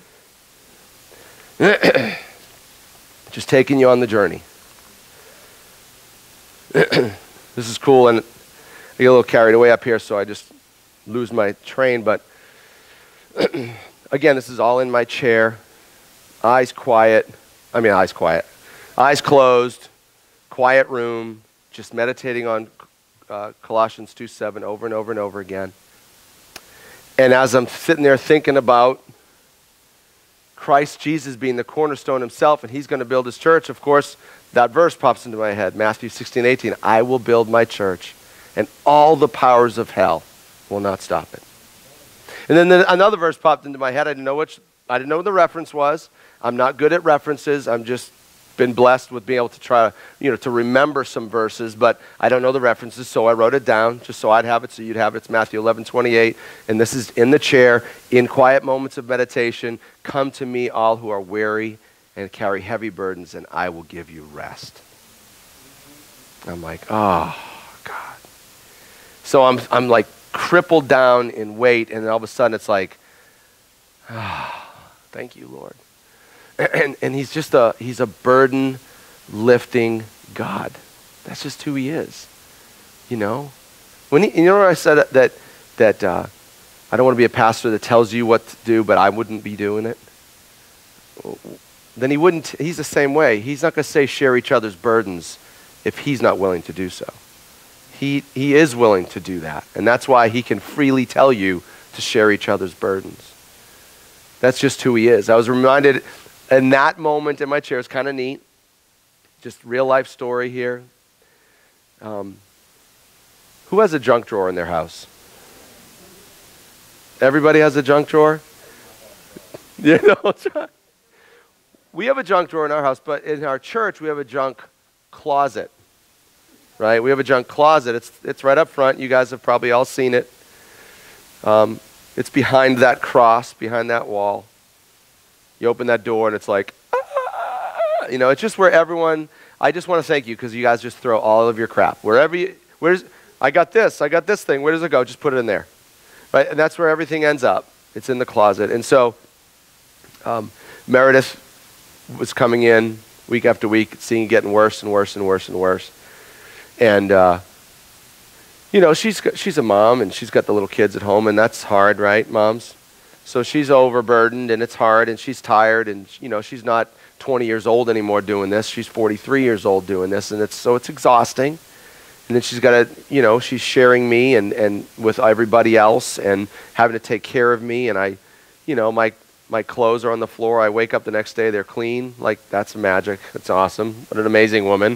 Speaker 1: Just taking you on the journey. This is cool, and I get a little carried away up here, so I just lose my train. But again, this is all in my chair. Eyes quiet. Eyes closed. Quiet room. Just meditating on Colossians 2:7 over and over and over again. And as I'm sitting there thinking about Christ Jesus being the cornerstone himself, and he's going to build his church, of course, that verse pops into my head, Matthew 16:18. I will build my church, and all the powers of hell will not stop it. And then another verse popped into my head. I didn't know what the reference was. I'm not good at references. I'm just been blessed with being able to try to remember some verses, but I don't know the references, so I wrote it down just so I'd have it, so you'd have it. It's Matthew 11:28, and this is in the chair, in quiet moments of meditation. Come to me, all who are weary and carry heavy burdens, and I will give you rest. I'm like, oh, God. So I'm like crippled down in weight, and then all of a sudden it's like, thank you, Lord. And he's a burden lifting God. That's just who he is. You know? When I said that I don't want to be a pastor that tells you what to do, but I wouldn't be doing it. Then he's the same way. He's not going to say share each other's burdens if he's not willing to do so. He is willing to do that. And that's why he can freely tell you to share each other's burdens. That's just who he is. I was reminded in that moment in my chair, it's kind of neat. Just real life story here. Who has a junk drawer in their house? Everybody has a junk drawer? You know, we have a junk drawer in our house, but in our church we have a junk closet. Right? We have a junk closet. It's right up front. You guys have probably all seen it. It's behind that cross, behind that wall. You open that door and it's like, it's just where everyone, I just want to thank you because you guys just throw all of your crap. I got this thing, where does it go? Just put it in there. Right? And that's where everything ends up. It's in the closet. And so Meredith was coming in week after week, seeing it getting worse and worse and worse and worse. And, she's a mom and she's got the little kids at home, and that's hard, right, moms? So she's overburdened, and it's hard, and she's tired, and she's not 20 years old anymore doing this. She's 43 years old doing this, and it's exhausting. And then she's got to, she's sharing me and with everybody else, and having to take care of me. And my My clothes are on the floor. I wake up the next day, they're clean. Like, that's magic. That's awesome. What an amazing woman.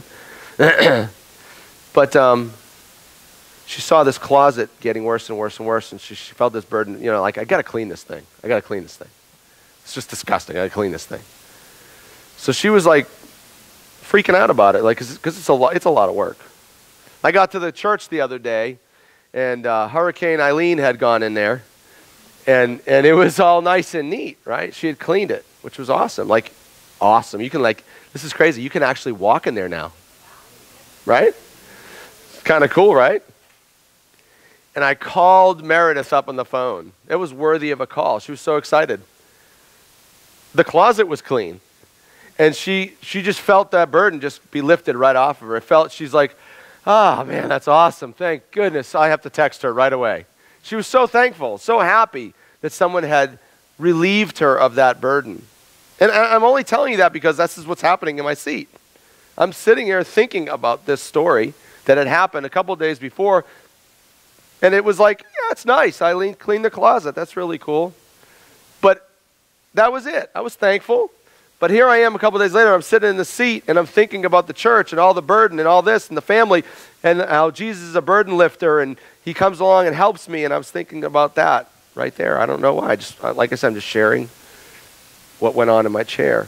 Speaker 1: But she saw this closet getting worse and worse and worse, and she felt this burden, you know, like, I got to clean this thing. I got to clean this thing. It's just disgusting. I got to clean this thing. So she was like freaking out about it, like, because it's a lot of work. I got to the church the other day, and Hurricane Eileen had gone in there, and it was all nice and neat, right? She had cleaned it, which was awesome. Like, awesome. You can, like, this is crazy. You can actually walk in there now, right? It's kind of cool, right? And I called Meredith up on the phone. It was worthy of a call. She was so excited. The closet was clean. And she just felt that burden just be lifted right off of her. She's like, oh, man, that's awesome. Thank goodness. I have to text her right away. She was so thankful, so happy that someone had relieved her of that burden. And I'm only telling you that because this is what's happening in my seat. I'm sitting here thinking about this story that had happened a couple days before. And it was like, yeah, it's nice. Eileen cleaned the closet. That's really cool. But that was it. I was thankful. But here I am a couple days later, I'm sitting in the seat and I'm thinking about the church and all the burden and all this and the family and how Jesus is a burden lifter and he comes along and helps me, and I was thinking about that right there. I don't know why. Like I said, I'm just sharing what went on in my chair.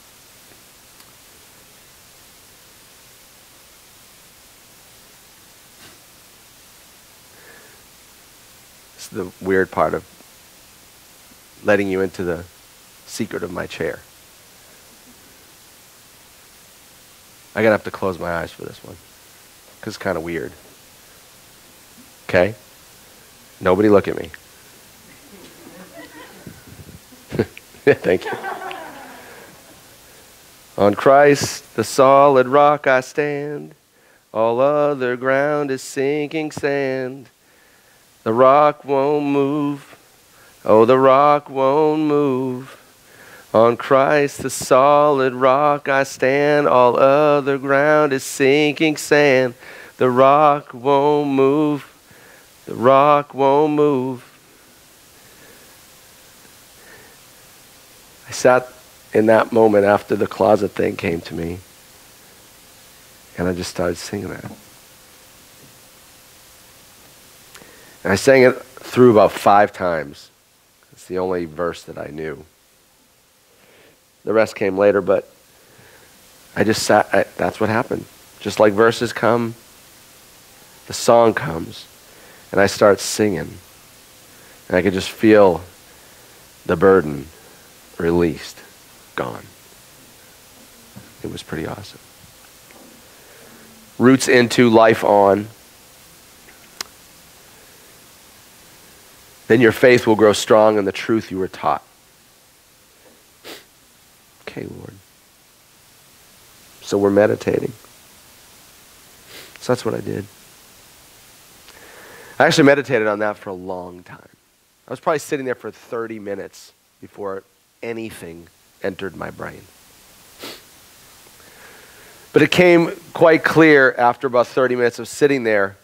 Speaker 1: This is the weird part of letting you into the secret of my chair. I'm going to have to close my eyes for this one because it's kind of weird. Okay? Nobody look at me. Thank you. On Christ, the solid rock I stand. All other ground is sinking sand. The rock won't move. Oh, the rock won't move. On Christ, the solid rock I stand. All other ground is sinking sand. The rock won't move. The rock won't move. I sat in that moment after the closet thing came to me, and I just started singing that. And I sang it through about 5 times. It's the only verse that I knew. The rest came later, but I just sat. That's what happened. Just like verses come, the song comes, and I start singing. And I could just feel the burden released, gone. It was pretty awesome. Roots into, life on. Then your faith will grow strong in the truth you were taught. Okay, Lord. So we're meditating. So that's what I did. I actually meditated on that for a long time. I was probably sitting there for 30 minutes before anything entered my brain. But it came quite clear after about 30 minutes of sitting there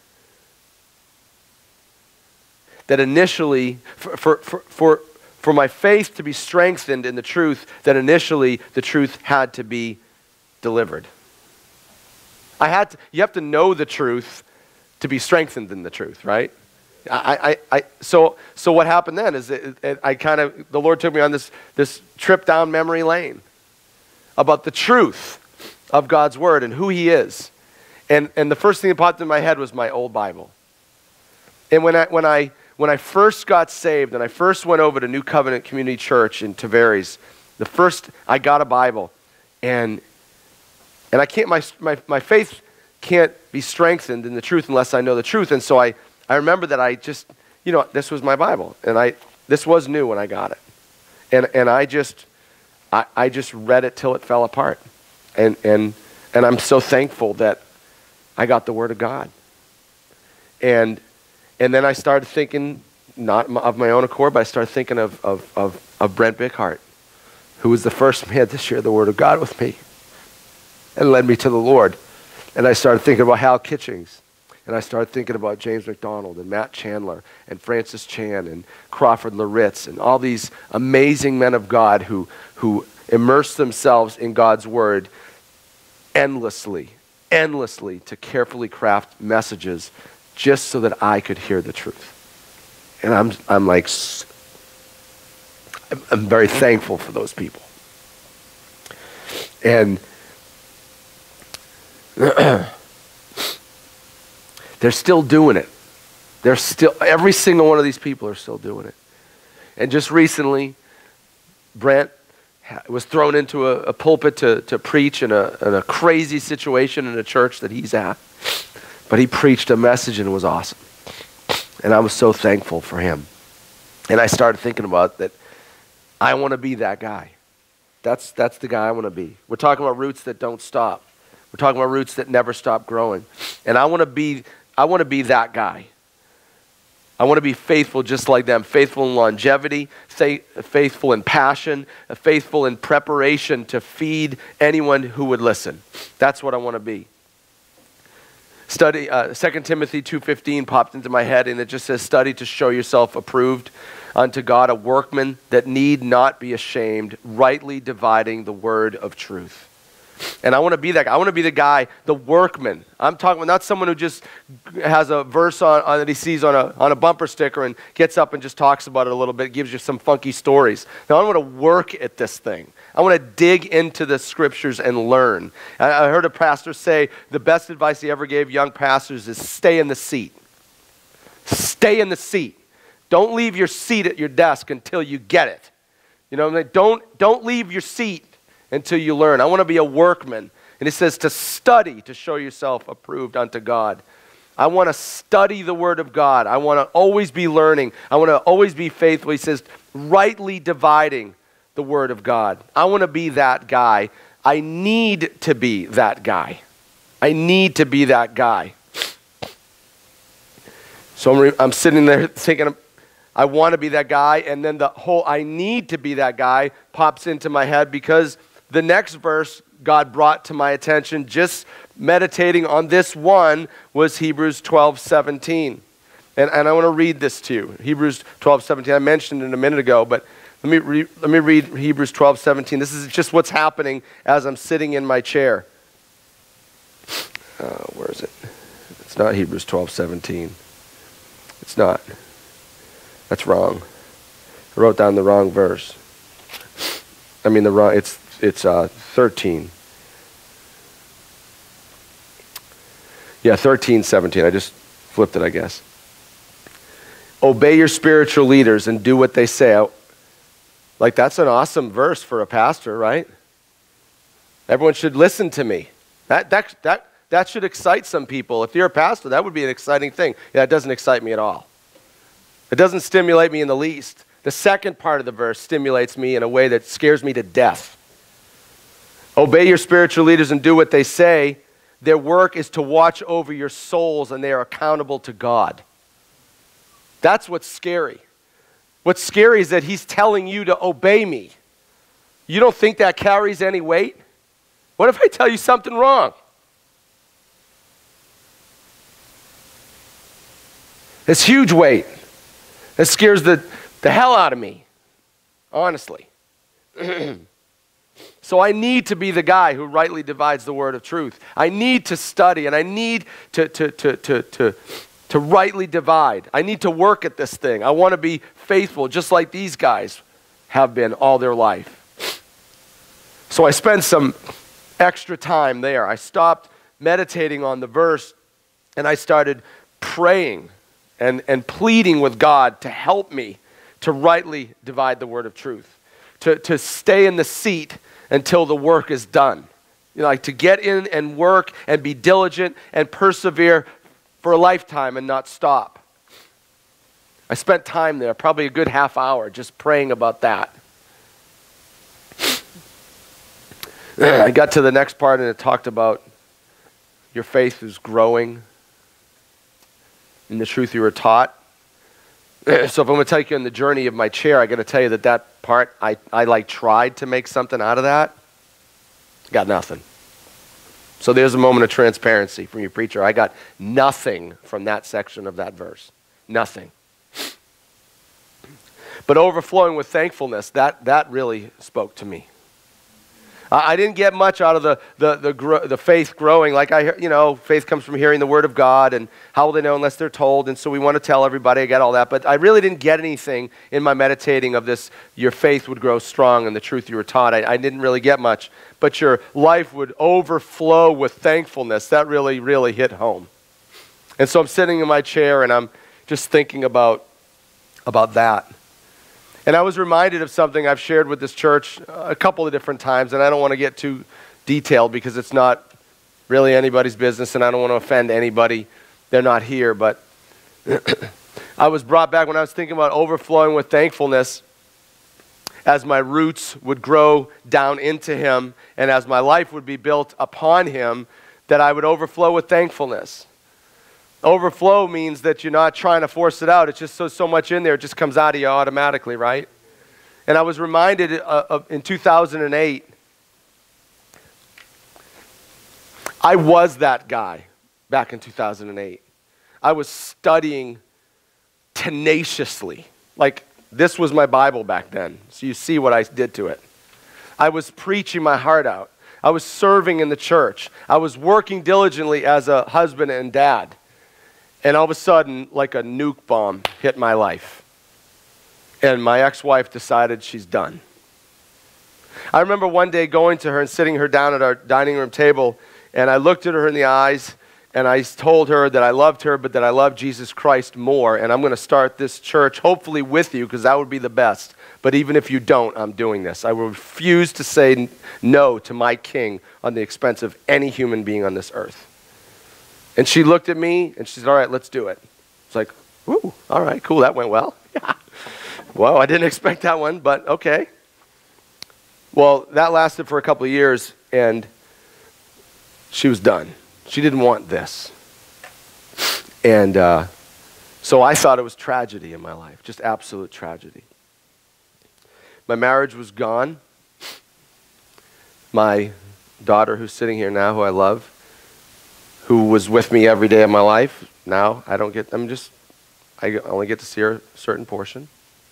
Speaker 1: that initially, for my faith to be strengthened in the truth, that initially the truth had to be delivered. You have to know the truth to be strengthened in the truth, right? So what happened then is the Lord took me on this trip down memory lane about the truth of God's word and who he is. And the first thing that popped in my head was my old Bible. And when I first got saved and I first went over to New Covenant Community Church in Tavares, I got a Bible, and I can't, my faith can't be strengthened in the truth unless I know the truth. And so I remember that I just, this was my Bible, and this was new when I got it. And I just read it till it fell apart. And I'm so thankful that I got the Word of God. And then I started thinking, not of my own accord, but I started thinking of Brent Bickhart, who was the first man to share the Word of God with me and led me to the Lord. And I started thinking about Hal Kitchings And I started thinking about James MacDonald and Matt Chandler and Francis Chan and Crawford Loritz and all these amazing men of God who immerse themselves in God's word endlessly to carefully craft messages just so that I could hear the truth. And I'm very thankful for those people. And they're still doing it. Every single one of these people are still doing it. And just recently, Brent was thrown into a pulpit to preach in a crazy situation in a church that he's at. But he preached a message and it was awesome. And I was so thankful for him. And I started thinking about that I want to be that guy. That's the guy I want to be. We're talking about roots that don't stop. We're talking about roots that never stop growing. And I want to be that guy. I want to be faithful just like them, faithful in longevity, faithful in passion, faithful in preparation to feed anyone who would listen. That's what I want to be. Study 2 Timothy 2:15 popped into my head, and it just says, study to show yourself approved unto God, a workman that need not be ashamed, rightly dividing the word of truth. And I want to be that guy. I want to be the guy, the workman. I'm talking about not someone who just has a verse on that he sees on a bumper sticker and gets up and just talks about it a little bit, gives you some funky stories. No, I want to work at this thing. I want to dig into the scriptures and learn. I heard a pastor say the best advice he ever gave young pastors is stay in the seat. Stay in the seat. Don't leave your seat at your desk until you get it. You know what I mean? Don't leave your seat until you learn. I want to be a workman. And he says to study to show yourself approved unto God. I want to study the word of God. I want to always be learning. I want to always be faithful. He says rightly dividing the word of God. I want to be that guy. I need to be that guy. I need to be that guy. So I'm sitting there thinking, I want to be that guy, and then the whole I need to be that guy pops into my head because the next verse God brought to my attention, just meditating on this one, was Hebrews 12:17. And I want to read this to you. Hebrews 12:17. I mentioned it a minute ago, but let me read Hebrews 12:17. This is just what's happening as I'm sitting in my chair. Where is it? It's not Hebrews 12:17. It's not. That's wrong. I wrote down the wrong verse. I mean it's 13. Yeah, 13:17. I just flipped it, I guess. Obey your spiritual leaders and do what they say. Like, that's an awesome verse for a pastor, right? Everyone should listen to me. That should excite some people. If you're a pastor, that would be an exciting thing. Yeah, it doesn't excite me at all. It doesn't stimulate me in the least. The second part of the verse stimulates me in a way that scares me to death. Obey your spiritual leaders and do what they say. Their work is to watch over your souls, and they are accountable to God. That's what's scary. What's scary is that he's telling you to obey me. You don't think that carries any weight? What if I tell you something wrong? It's huge weight. It scares the hell out of me, honestly. So I need to be the guy who rightly divides the word of truth. I need to study, and I need to rightly divide. I need to work at this thing. I want to be faithful, just like these guys have been all their life. So I spent some extra time there. I stopped meditating on the verse, and I started praying and pleading with God to help me to rightly divide the word of truth, to stay in the seat until the work is done. You know, like to get in and work and be diligent and persevere for a lifetime and not stop. I spent time there, probably a good half hour, just praying about that. I got to the next part and it talked about your faith is growing in the truth you were taught. So if I'm going to take you on the journey of my chair, I got to tell you that part, I like tried to make something out of that. Got nothing. So there's a moment of transparency from your preacher. I got nothing from that section of that verse. Nothing. But overflowing with thankfulness, that really spoke to me. I didn't get much out of the faith growing. Like faith comes from hearing the word of God, and how will they know unless they're told? And so we want to tell everybody. I get all that, but I really didn't get anything in my meditating of this. Your faith would grow strong in the truth you were taught. I didn't really get much, but your life would overflow with thankfulness. That really, really hit home. And so I'm sitting in my chair and I'm just thinking about that. And I was reminded of something I've shared with this church a couple of different times, and I don't want to get too detailed because it's not really anybody's business, and I don't want to offend anybody. They're not here, but I was brought back when I was thinking about overflowing with thankfulness as my roots would grow down into Him and as my life would be built upon Him, that I would overflow with thankfulness. Overflow means that you're not trying to force it out. It's just so much in there, it just comes out of you automatically, right? And I was reminded in 2008, I was that guy back in 2008. I was studying tenaciously. Like, this was my Bible back then. So you see what I did to it. I was preaching my heart out. I was serving in the church. I was working diligently as a husband and dad. And all of a sudden, like a nuke bomb hit my life. And my ex-wife decided she's done. I remember one day going to her and sitting her down at our dining room table, and I looked at her in the eyes, and I told her that I loved her, but that I loved Jesus Christ more, and I'm going to start this church, hopefully with you, because that would be the best. But even if you don't, I'm doing this. I will refuse to say no to my King on the expense of any human being on this earth. And she looked at me, and she said, all right, let's do it. It's like, ooh, all right, cool, that went well. Yeah. Well, I didn't expect that one, but okay. Well, that lasted for a couple of years, and she was done. She didn't want this. And so I thought it was tragedy in my life, just absolute tragedy. My marriage was gone. My daughter, who's sitting here now, who I love, who was with me every day of my life, now I only get to see her a certain portion.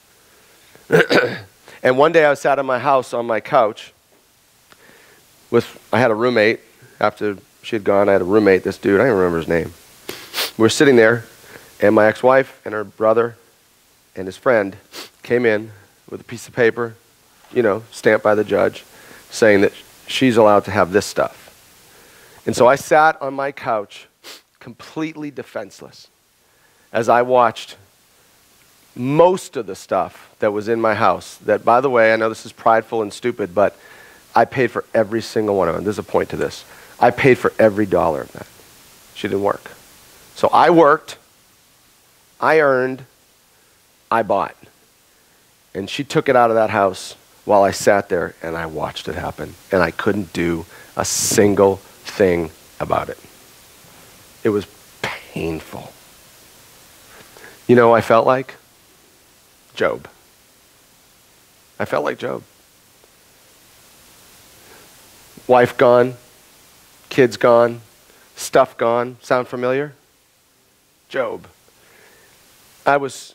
Speaker 1: And one day I sat in my house on my couch I had a roommate. After she had gone, I had a roommate, this dude, I don't remember his name. We were sitting there, and my ex-wife and her brother and his friend came in with a piece of paper, stamped by the judge, saying that she's allowed to have this stuff. And so I sat on my couch, completely defenseless, as I watched most of the stuff that was in my house. That, by the way, I know this is prideful and stupid, but I paid for every single one of them. There's a point to this. I paid for every dollar of that. She didn't work. So I worked, I earned, I bought. And she took it out of that house while I sat there and I watched it happen. And I couldn't do a single thing about it. It was painful. You know what I felt like? Job. I felt like Job. Wife gone, kids gone, stuff gone. Sound familiar? Job. I was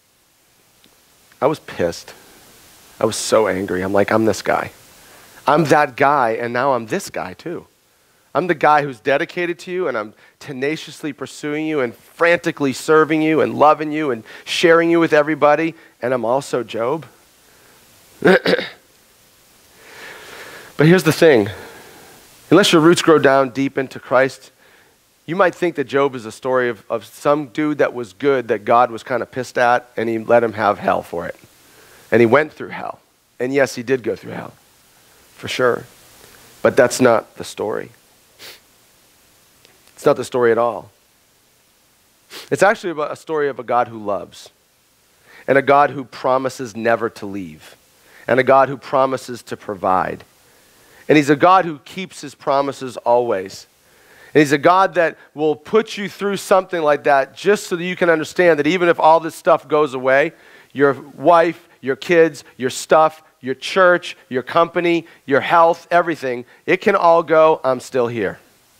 Speaker 1: pissed. I was so angry. I'm like, I'm this guy. I'm that guy, and now I'm this guy too. I'm the guy who's dedicated to you, and I'm tenaciously pursuing you and frantically serving you and loving you and sharing you with everybody, and I'm also Job. But here's the thing. Unless your roots grow down deep into Christ, you might think that Job is a story of some dude that was good that God was kind of pissed at, and he let him have hell for it. And he went through hell. And yes, he did go through hell, for sure. But that's not the story. It's not the story at all. It's actually about a story of a God who loves, and a God who promises never to leave, and a God who promises to provide. And he's a God who keeps his promises always. And he's a God that will put you through something like that just so that you can understand that even if all this stuff goes away, your wife, your kids, your stuff, your church, your company, your health, everything, it can all go, I'm still here.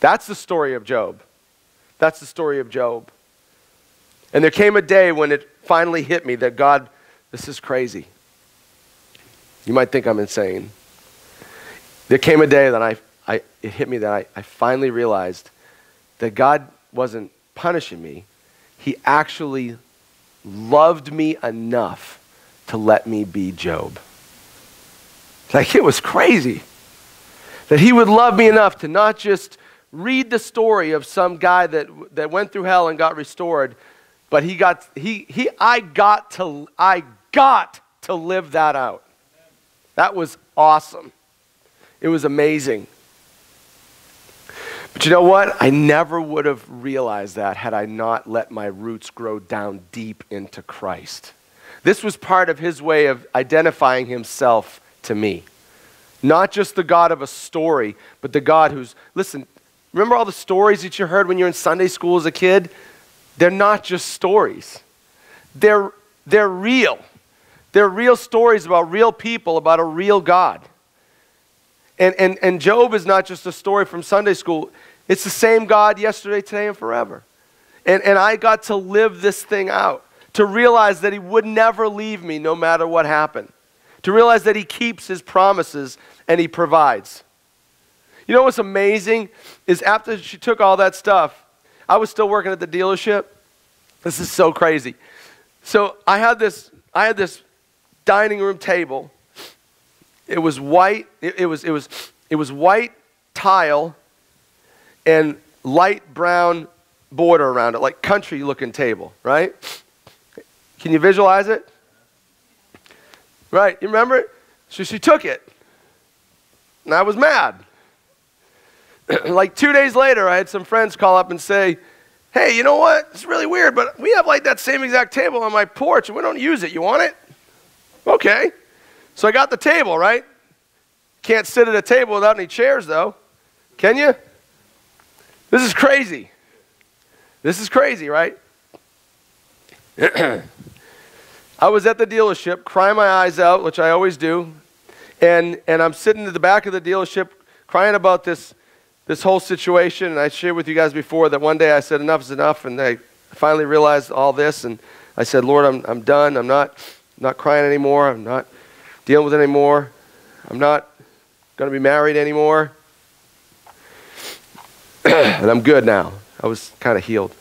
Speaker 1: That's the story of Job. That's the story of Job. And there came a day when it finally hit me that God, this is crazy. You might think I'm insane. There came a day that it hit me that I finally realized that God wasn't punishing me. He actually loved me enough to let me be Job. Like, it was crazy that he would love me enough to not just read the story of some guy that went through hell and got restored, but I got to live that out. That was awesome. It was amazing. But you know what? I never would have realized that had I not let my roots grow down deep into Christ. This was part of his way of identifying himself to me. Not just the God of a story, but the God who's, listen, remember all the stories that you heard when you were in Sunday school as a kid? They're not just stories. They're real. They're real stories about real people, about a real God. And Job is not just a story from Sunday school. It's the same God yesterday, today, and forever. And I got to live this thing out, to realize that he would never leave me no matter what happened, to realize that he keeps his promises and he provides. You know what's amazing is after she took all that stuff, I was still working at the dealership. This is so crazy. So I had this dining room table. It was white. It was white tile and light brown border around it, like country-looking table, right? Can you visualize it? Right, you remember it? So she took it, and I was mad. Like 2 days later, I had some friends call up and say, hey, you know what? It's really weird, but we have like that same exact table on my porch, and we don't use it. You want it? Okay. So I got the table, right? Can't sit at a table without any chairs, though. Can you? This is crazy. This is crazy, right? I was at the dealership, crying my eyes out, which I always do, and I'm sitting at the back of the dealership crying about this whole situation, and I shared with you guys before that one day I said enough is enough, and I finally realized all this, and I said, Lord, I'm done. I'm not crying anymore. I'm not dealing with it anymore. I'm not going to be married anymore. And I'm good now. I was kind of healed.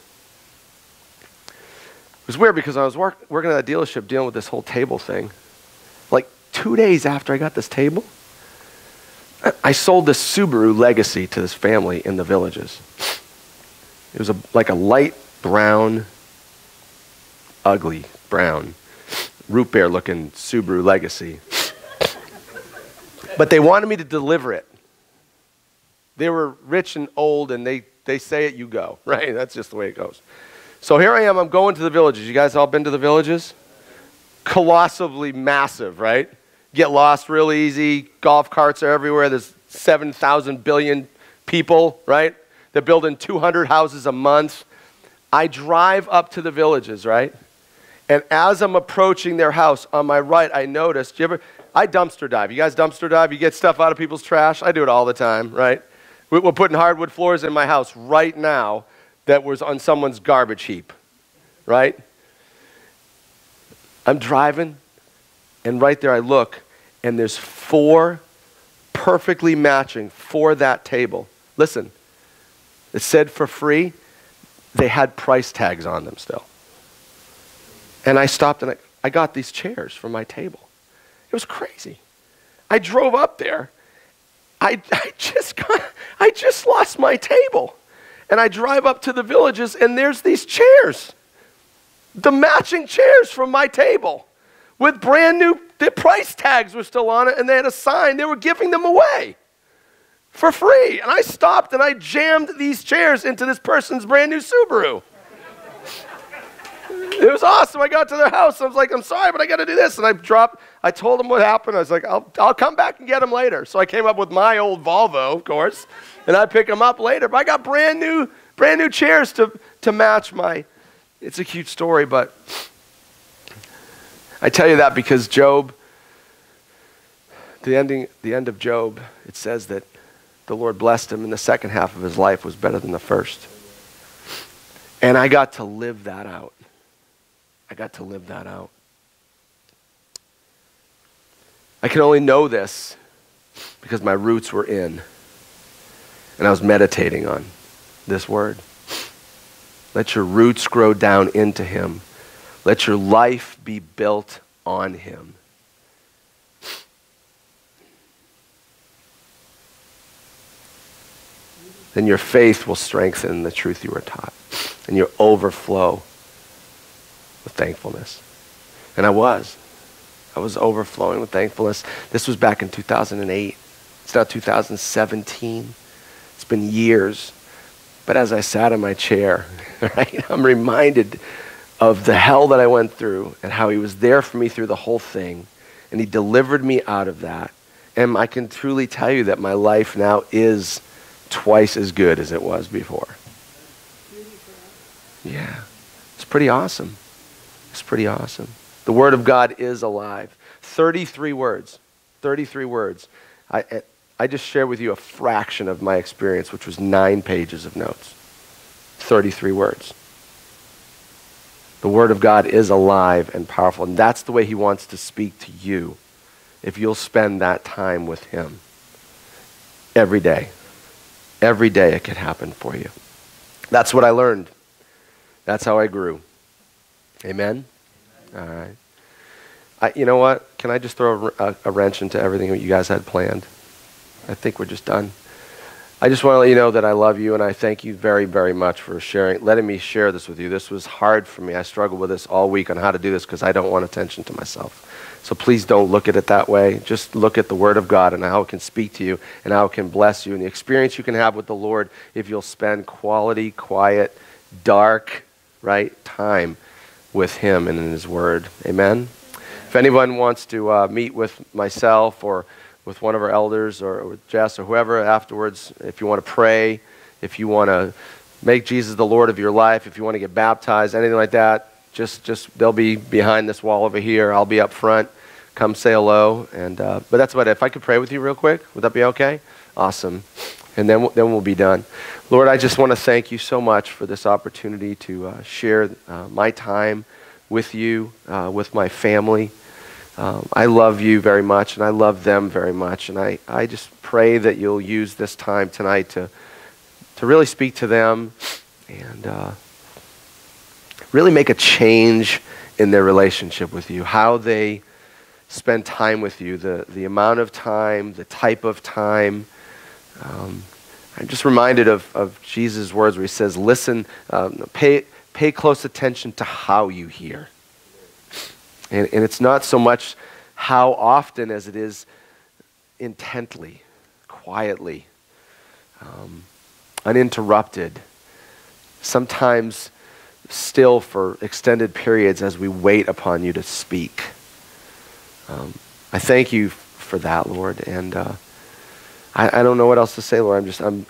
Speaker 1: It was weird because I was working at a dealership dealing with this whole table thing. Like 2 days after I got this table, I sold this Subaru Legacy to this family in the Villages. It was like a light brown, ugly brown, root beer looking Subaru Legacy. But they wanted me to deliver it. They were rich and old, and they say it, you go, right? That's just the way it goes. So here I am, I'm going to the Villages. You guys all been to the Villages? Colossally massive, right? Get lost real easy. Golf carts are everywhere. There's 7,000 billion people, right? They're building 200 houses a month. I drive up to the Villages, right? And as I'm approaching their house, on my right, I noticed, I dumpster dive. You guys dumpster dive? You get stuff out of people's trash? I do it all the time, right? We're putting hardwood floors in my house right now that was on someone's garbage heap, right? I'm driving, and right there I look, and there's 4 perfectly matching for that table. Listen, it said for free. They had price tags on them still. And I stopped, and I got these chairs for my table. It was crazy. I drove up there. I just lost my table. And I drive up to the Villages, and there's these chairs. The matching chairs from my table with brand new, the price tags were still on it, and they had a sign. They were giving them away for free. And I stopped, and I jammed these chairs into this person's brand new Subaru. It was awesome. I got to their house. I was like, I'm sorry, but I got to do this. And I told them what happened. I was like, I'll come back and get them later. So I came up with my old Volvo, of course, and I pick them up later. But I got brand new chairs to match my. It's a cute story, but I tell you that because Job, the end of Job, it says that the Lord blessed him, and the second half of his life was better than the first. And I got to live that out. I got to live that out. I can only know this because my roots were in, and I was meditating on this word. Let your roots grow down into him. Let your life be built on him. Then your faith will strengthen the truth you were taught, and you'll overflow with thankfulness. And I was overflowing with thankfulness. This was back in 2008. It's now 2017. It's been years. But as I sat in my chair, right, I'm reminded of the hell that I went through and how he was there for me through the whole thing. And he delivered me out of that. And I can truly tell you that my life now is twice as good as it was before. Yeah. It's pretty awesome. It's pretty awesome. The Word of God is alive. 33 words. 33 words. I just shared with you a fraction of my experience, which was 9 pages of notes. 33 words. The Word of God is alive and powerful, and that's the way he wants to speak to you if you'll spend that time with him. Every day. Every day it can happen for you. That's what I learned. That's how I grew. Amen? All right. You know what? Can I just throw a wrench into everything that you guys had planned? I think we're just done. I just want to let you know that I love you, and I thank you very, very much for letting me share this with you. This was hard for me. I struggled with this all week on how to do this because I don't want attention to myself. So please don't look at it that way. Just look at the Word of God and how it can speak to you and how it can bless you and the experience you can have with the Lord if you'll spend quality, quiet, dark, right, time with him and in his Word. Amen? If anyone wants to meet with myself or with one of our elders or with Jess or whoever afterwards, if you want to pray, if you want to make Jesus the Lord of your life, if you want to get baptized, anything like that, just they'll be behind this wall over here. I'll be up front. Come say hello. And but that's about it. If I could pray with you real quick, would that be okay? Awesome. And then we'll be done. Lord, I just want to thank you so much for this opportunity to share my time with you, with my family. I love you very much, and I love them very much. And I just pray that you'll use this time tonight to really speak to them and really make a change in their relationship with you, how they spend time with you, the amount of time, the type of time. I'm just reminded of Jesus' words where he says, listen, pay close attention to how you hear. And it's not so much how often as it is intently, quietly, uninterrupted, sometimes still for extended periods as we wait upon you to speak. I thank you for that, Lord, and I don't know what else to say, Lord.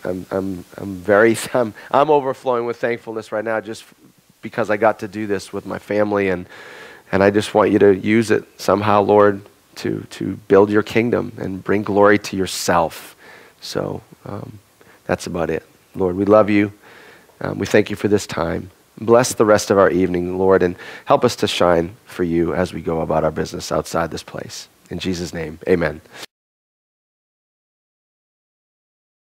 Speaker 1: I'm overflowing with thankfulness right now just because I got to do this with my family, and I just want you to use it somehow, Lord, to build your kingdom and bring glory to yourself. So that's about it. Lord, we love you. We thank you for this time. Bless the rest of our evening, Lord, and help us to shine for you as we go about our business outside this place. In Jesus' name, amen.